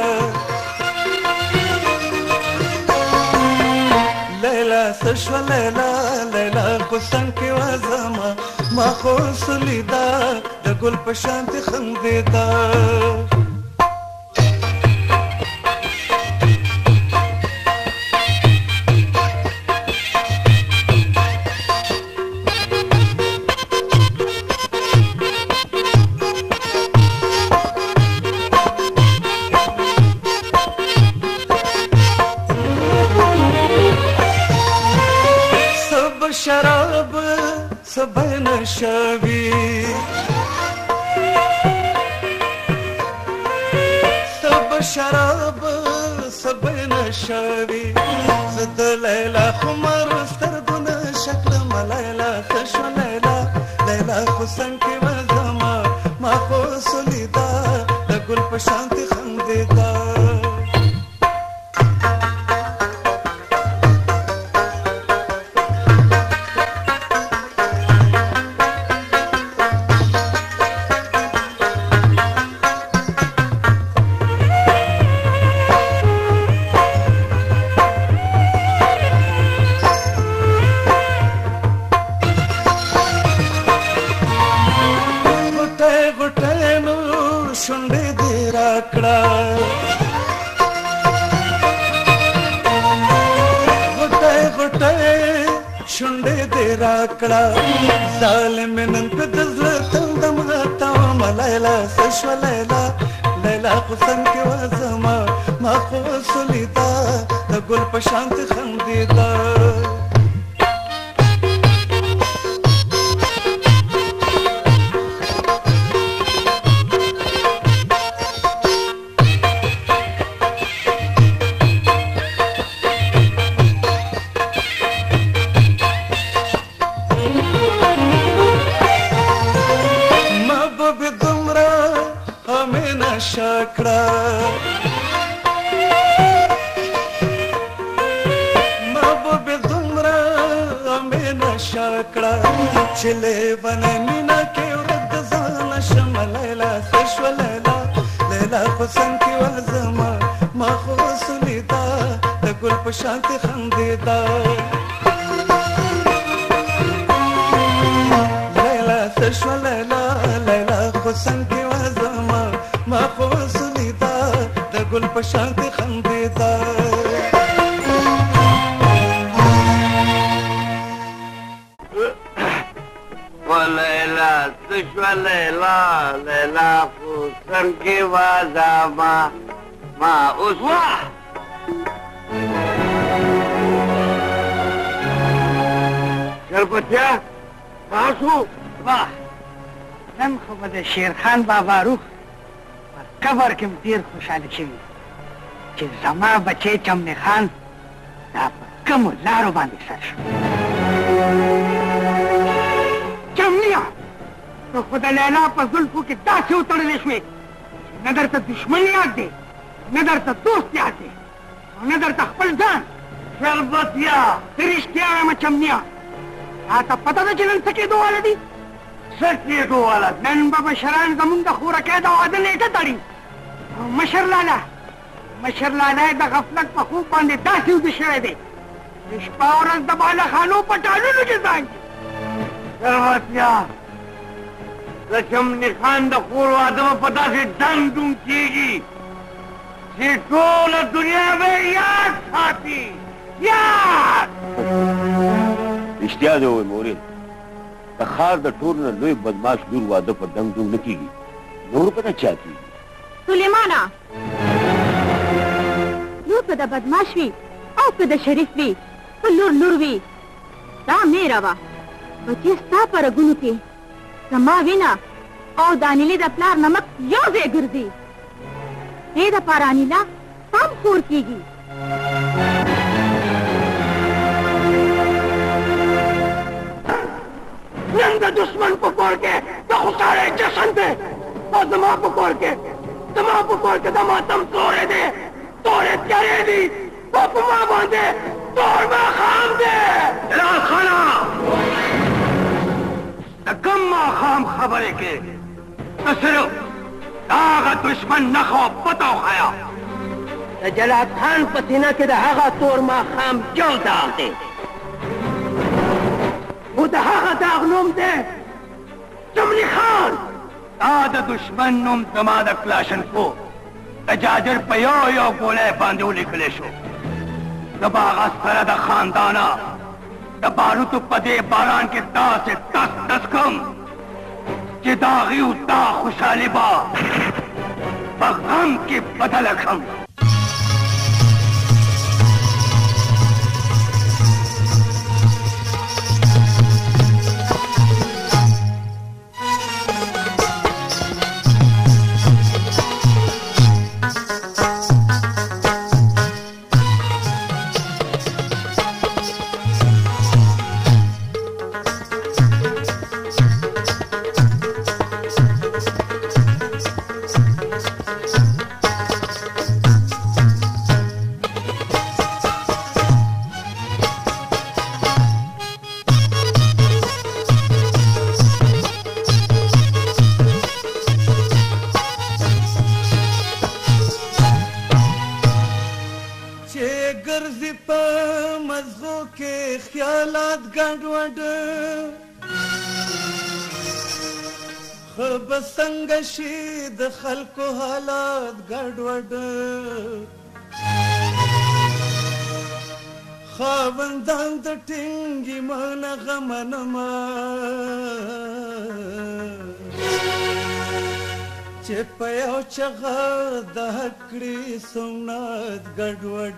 لیلا سشو لیلا لیلا خو څنګه وزما ما خو سلیدا د ګل په شان ته خندېدا نشوي سب شراب سب نشوي زد ليلى خمر سترګون شکل مليلا خشو ليلى ليلى حسن کې وزما ما خو سلیدا د ګل په شانت خندیدا ظالم نن په دزله تند ماتا ملایلا سشو لیلا لیلا حسن کې وزما ما خو سلیدا د ګل په شانت خندیدا چلے بنے مینا کے ورد زان شم لیلا سشو لیلا لیلا حسن کی وزما ما خو سلیدا د ګل په شانت خندیدا لیلا سشو لیلا لیلا حسن کی وزما ما خو سلیدا د ګل په شانت خندیدا سشو لیلا لیلا حسن کی وزما ما اوس شربتیا تاسو واه نن خو به د شیرخان بابا روح په قبر کې ډېر خوشحاله شوي چې زما بچی چمنې خان دا په کومو لارو باندې سر شو چمنیه ته خو د لیلا په زلفو کې داسې وتړلې شوې چې نه درته دشمن یاد دی نه درته دوست یاد دی او نه درته خپل ځان شربتیا ته رښتیا وایم چمنیه راته پته ده چې نن څه کېدو واله دي څه کېدو واله نن به مشران زمونږ د خورکۍ د واده نیټه تړي او مشر لالا مشر لالا یې د غفلت په خوب باندې داسې ویده شوی دی د شپه ورځ د بالخانو په ټالونو کې زانګي شربتیا د چمنې خان د خور واده به په داسې ډنګ ډونګ کېږي چې ټوله دنیا به یاد ساتي یاد رښتیا دې ووایي مورې د ښار د ټولو نه لوی بدماش لور واده په ډنګ ډونګ نه کېږي نور په نه چا کېږي سلیمانه لور که د بدماش وي او که د شریف وي په لور لور وي دا میره وه بچې ستا په رګونو کې زما وینه او د انیلې د پلار نمک یو ځای ګرځي دې دپاره انیله هم خور کېږي نن د دشمن په کور کې د خوشحالۍ جشن دی او زما په کور کې زما په کور کې د ماتم تورې دی تورې تیارې دي او په ما باندې تور ماښام دی جلال خانه د کوم ماښام خبرې کې ته صرف د هغه دشمن نښه او پته وښیه د جلال خان په سینه کې د هغه تور ماښام یو داغ دی خو د هغه داغ نوم دی چمنې خان دا د دشمن نوم زما د کلاشنکو د جاجر په یو یو ګولی باندې ولیکلی شو زه به هغه سره د خاندانه د باروتو په دې باران کې داسې ټس ټس کړم چې د هغې دا خوشحالي به په غم کې بدله کړم چې ګرځي په مزغو کې خیالات ګډوډ خو به څنګه شي د خلکو حالات ګډوډ خاوندان د ټینګې منغه منما چې په یو چغه د کړي سومنات ګډوډ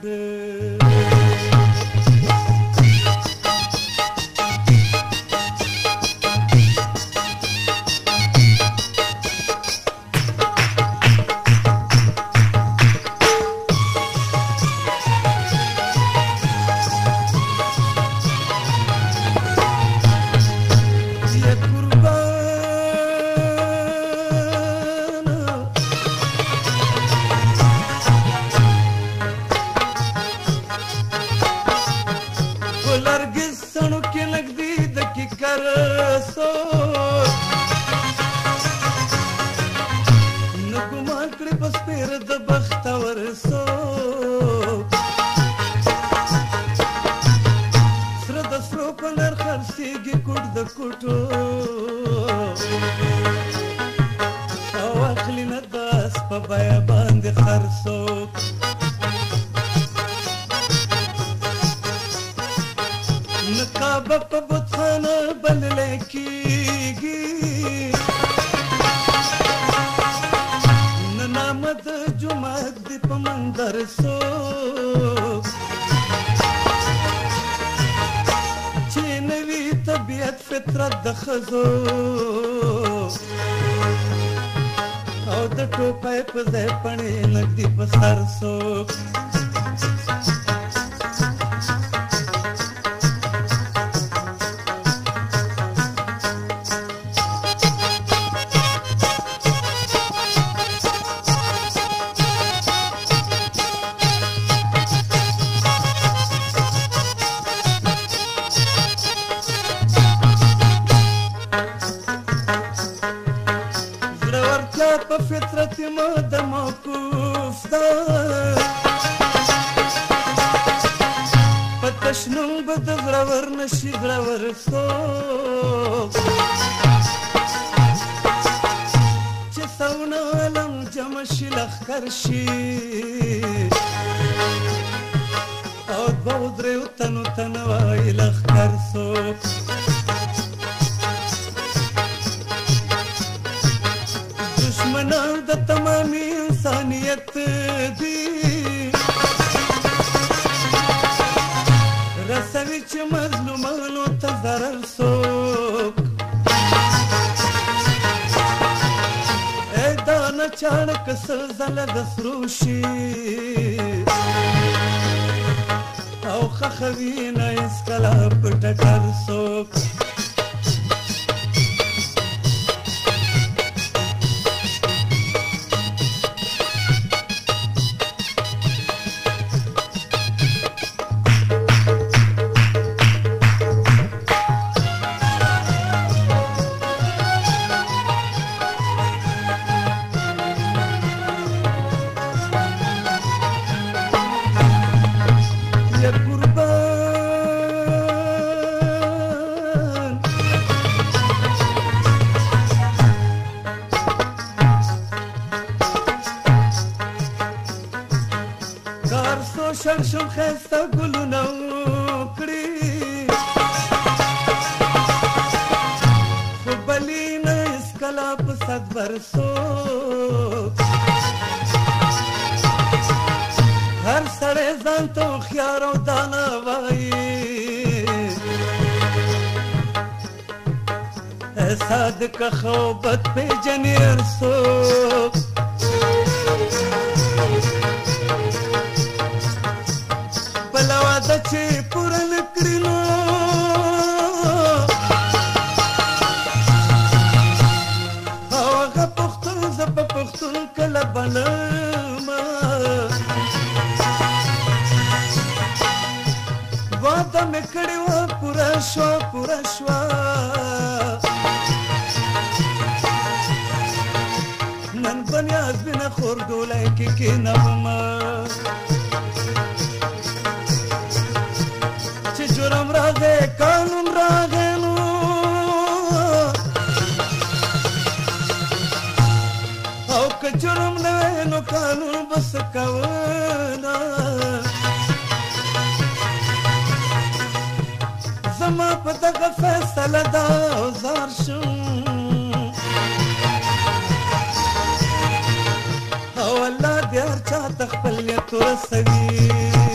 نن بنیاد بنا خور ډولای کې کې نوما بس کونا زما په دغه فیصله دا اوزار شوم او الله دې هر چا ته خپل نیت ورسوي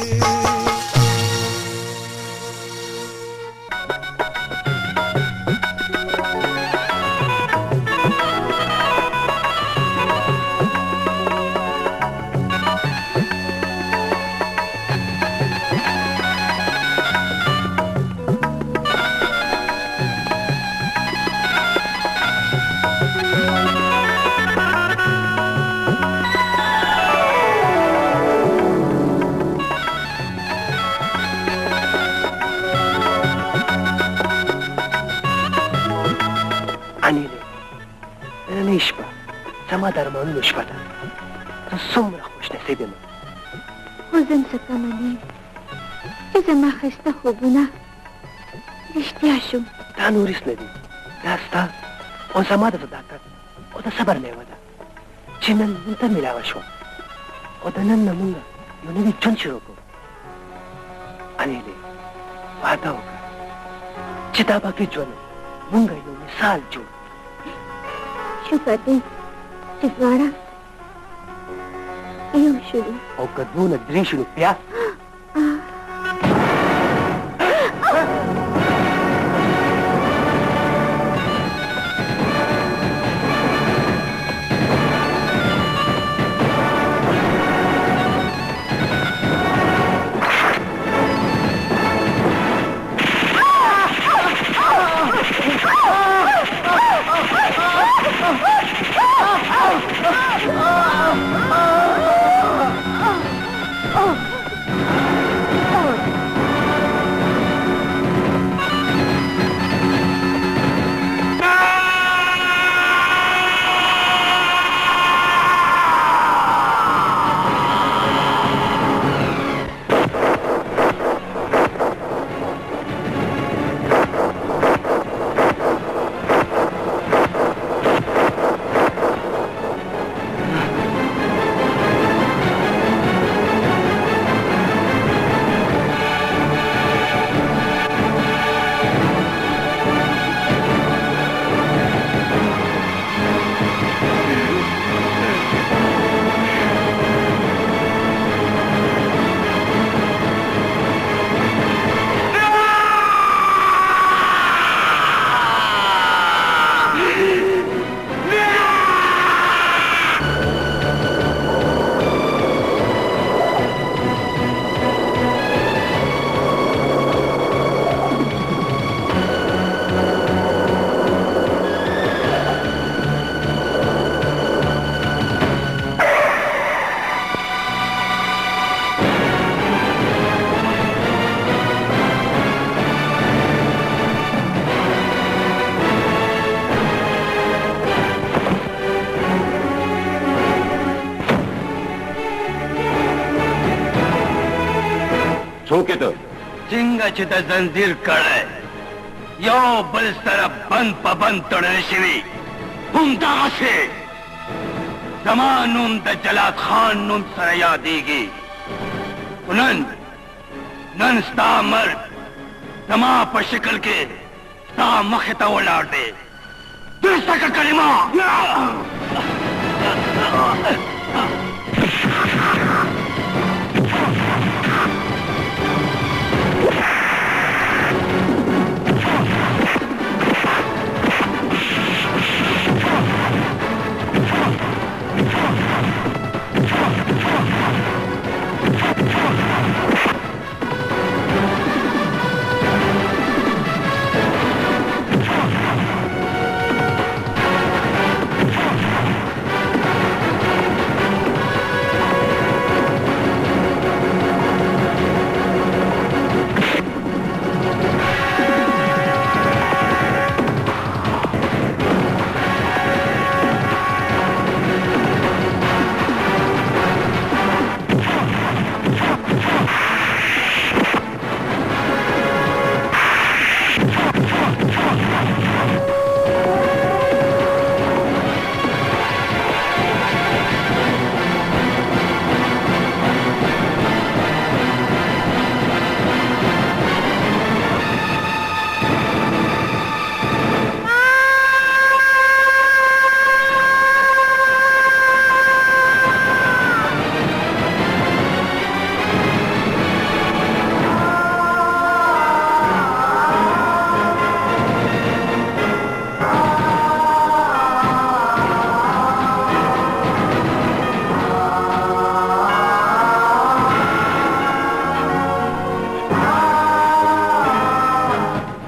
زما درمانونو شپه ده ته څومره خوش نصیب یم خو زم څه کمه نه یم چې زما ښایسته خوبونه رښتیا شو دا نور هېڅ نه دي دا ستا او زما د صداقت او د صبر میوه ده چې نن موږ ته میلاوه شوه او د نن نه موږ یو نوي ژوند شروع کړو انیلې وعده وکړه چې دا باقي ژوند موږ یو مثال جوړ شکر دی چې دواړه یو شولو او که دوه نه درې شولو بیا څوک ته څنګه چې د زنځیر کړی یو بل سره بند په بند تړلی شوي همدغسې زما نوم د جلات خان نوم سره یادېږي خو نن نن ستا مرګ زما په شکل کې ستا مخې ته ولاړ دی درسته که کلمه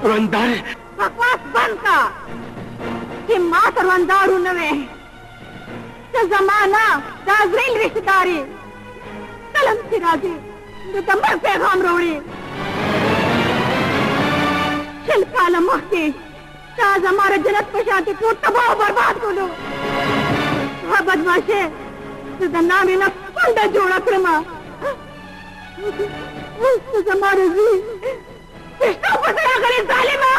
रंदार बकवास बंद का कि मां सरवंदारू नवे तो जमाना दाजरील रिश्तेदारी कलम सिराजी दंबर पैगाम रोड़ी शिल्काल मुक्ति ताज हमारे जन्नत पशाती को तबाह बर्बाद को दो वह बदमाशे तुझा नाम ही ना कुंडा जोड़ा क्रमा हमारे जी किसको पता करे जालिमा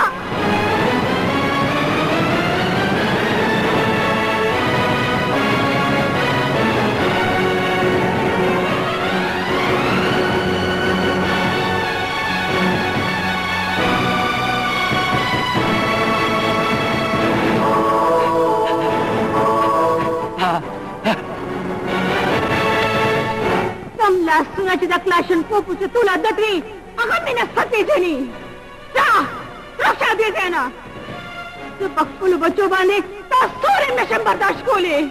सुनाची दक्लाशन पोपूचे तुला दटवी अगं मी नसते जनी जा रक्षा दे देना तो बक्कुल बच्चों बाने ता सोरे में बर्दाश्त को ले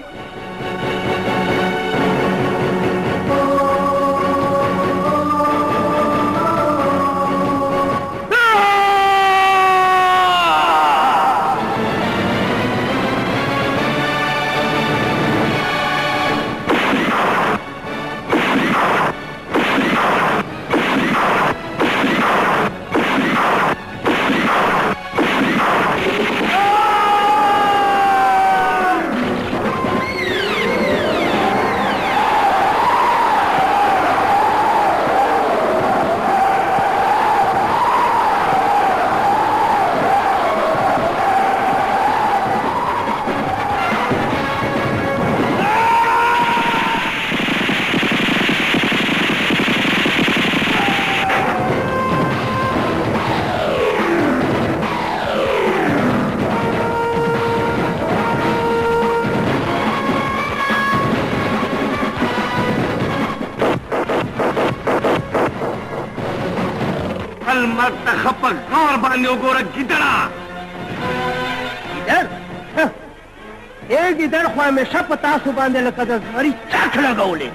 खपकार बांधे गोरा गिदड़ा इधर एक इधर ख्वाह में सब पतासु बांधे लगा मरी चाख लगा उले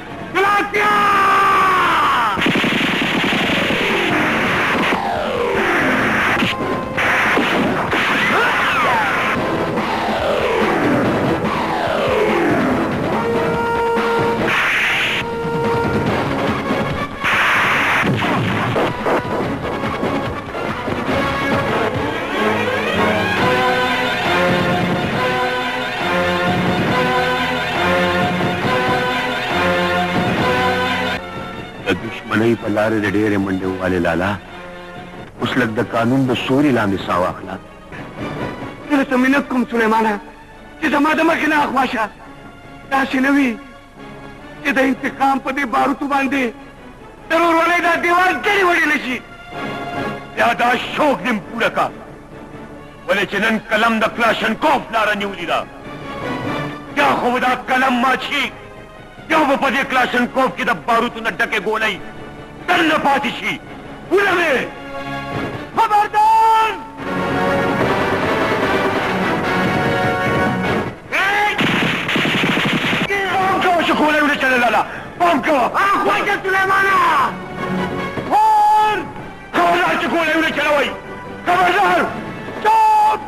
नहीं पलारे दे डेरे मंडे वाले लाला उस लगदा कानून द सोरी लांदे सावा अखलाक तेरे तो मिनक्कुम सुलेमाना कि जमादा मखना अखवाशा दाशी नवी कि द इंतकाम पदे बारूतु बांधे जरूर वाले दा दीवार केड़ी वड़ी नशी यादा शोक निम पूरा का वले चनन कलम द क्लाशन कोफ लारा न्यूली दा क्या खुदा कलम माछी क्या वो पदे क्लाशन कोफ की द बारूतु न डके गोलाई करना पातिशी पूरा में खबरदार बम को शकोले उन्हें चले लाला बम को ख्वाजा सुलेमाना और खबरदार शकोले उन्हें चला वही खबरदार चुप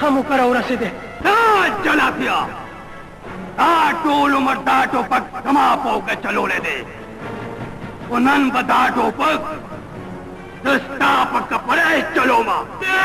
जख्म करो रसीदे चला पिया टोल उमर दाटो पक समा पो के चलो ले दे उनन बदाटो पक दस्ता पक कपड़े चलो मा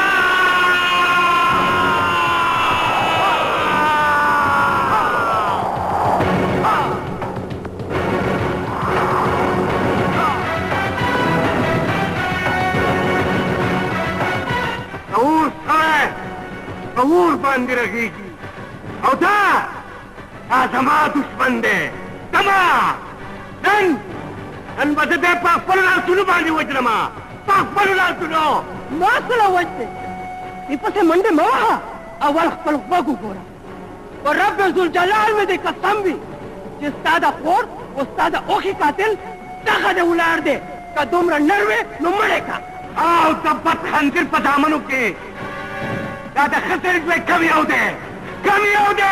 कबूर बांध रखेगी औदा आजमा दुश्मन दे कमा नन नन बदते पाक पलुलाल तुनु बांधी वजनमा पाक पलुलाल तुनु मासला वजते इपसे मंडे मवा अवल खपल वगु गोरा और रब जुल जलाल में दे कसम भी जिस्तादा खोर उस्तादा ओखी कातिल तखदे उलार दे का दुमरा नरवे नुमड़े का आओ तब्बत खंजर पदामनु के दादा खतर में कमी आओ दे कमी आओ दे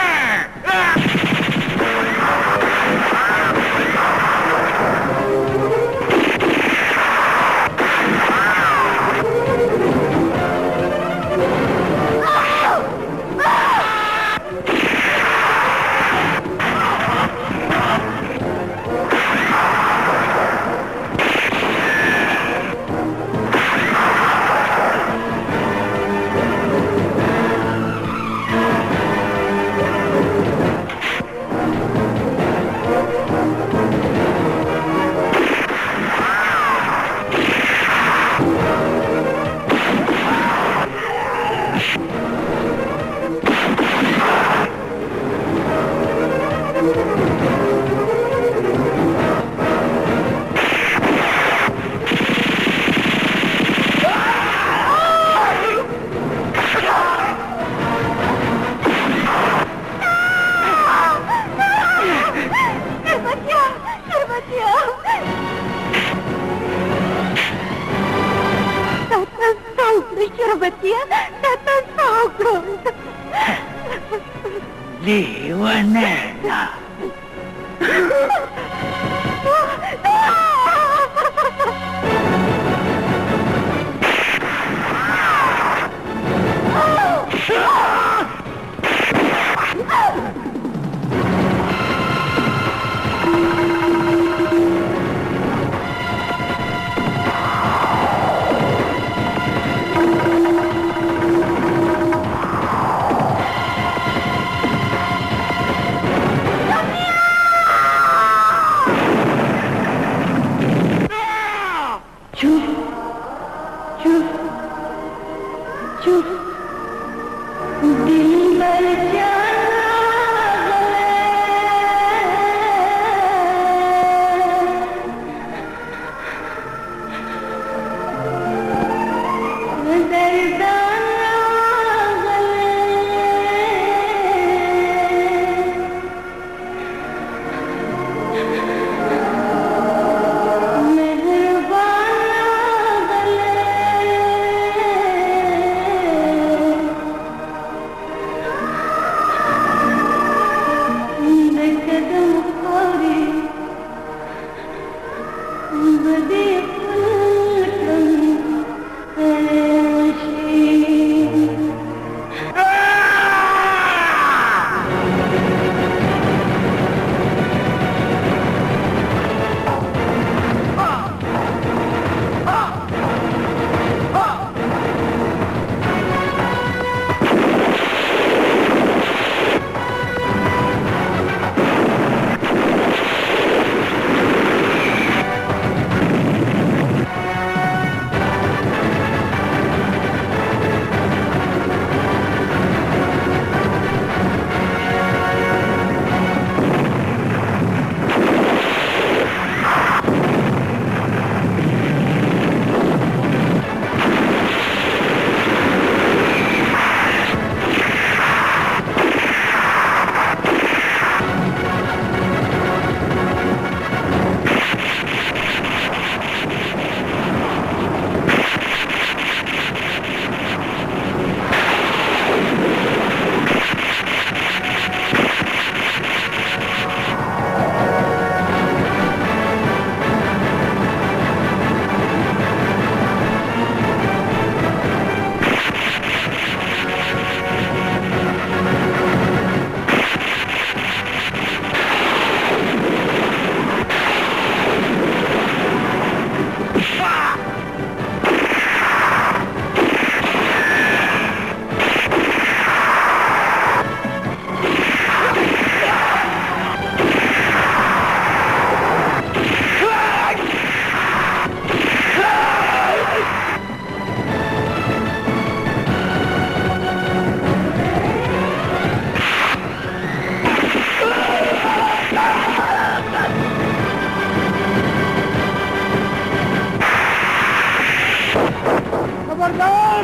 खबरदार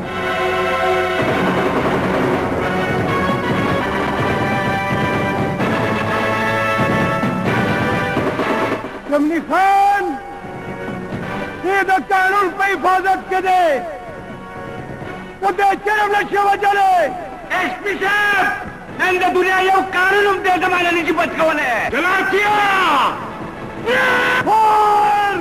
जमनी खान सीधा कानून पे हिफाजत के दे वो दे चरम लक्ष्य वजले एसपी साहब नंद दुनिया ये कानून दे जमाना निजी बचकवले गलाचिया फोर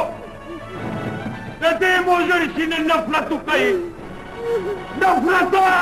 नफरत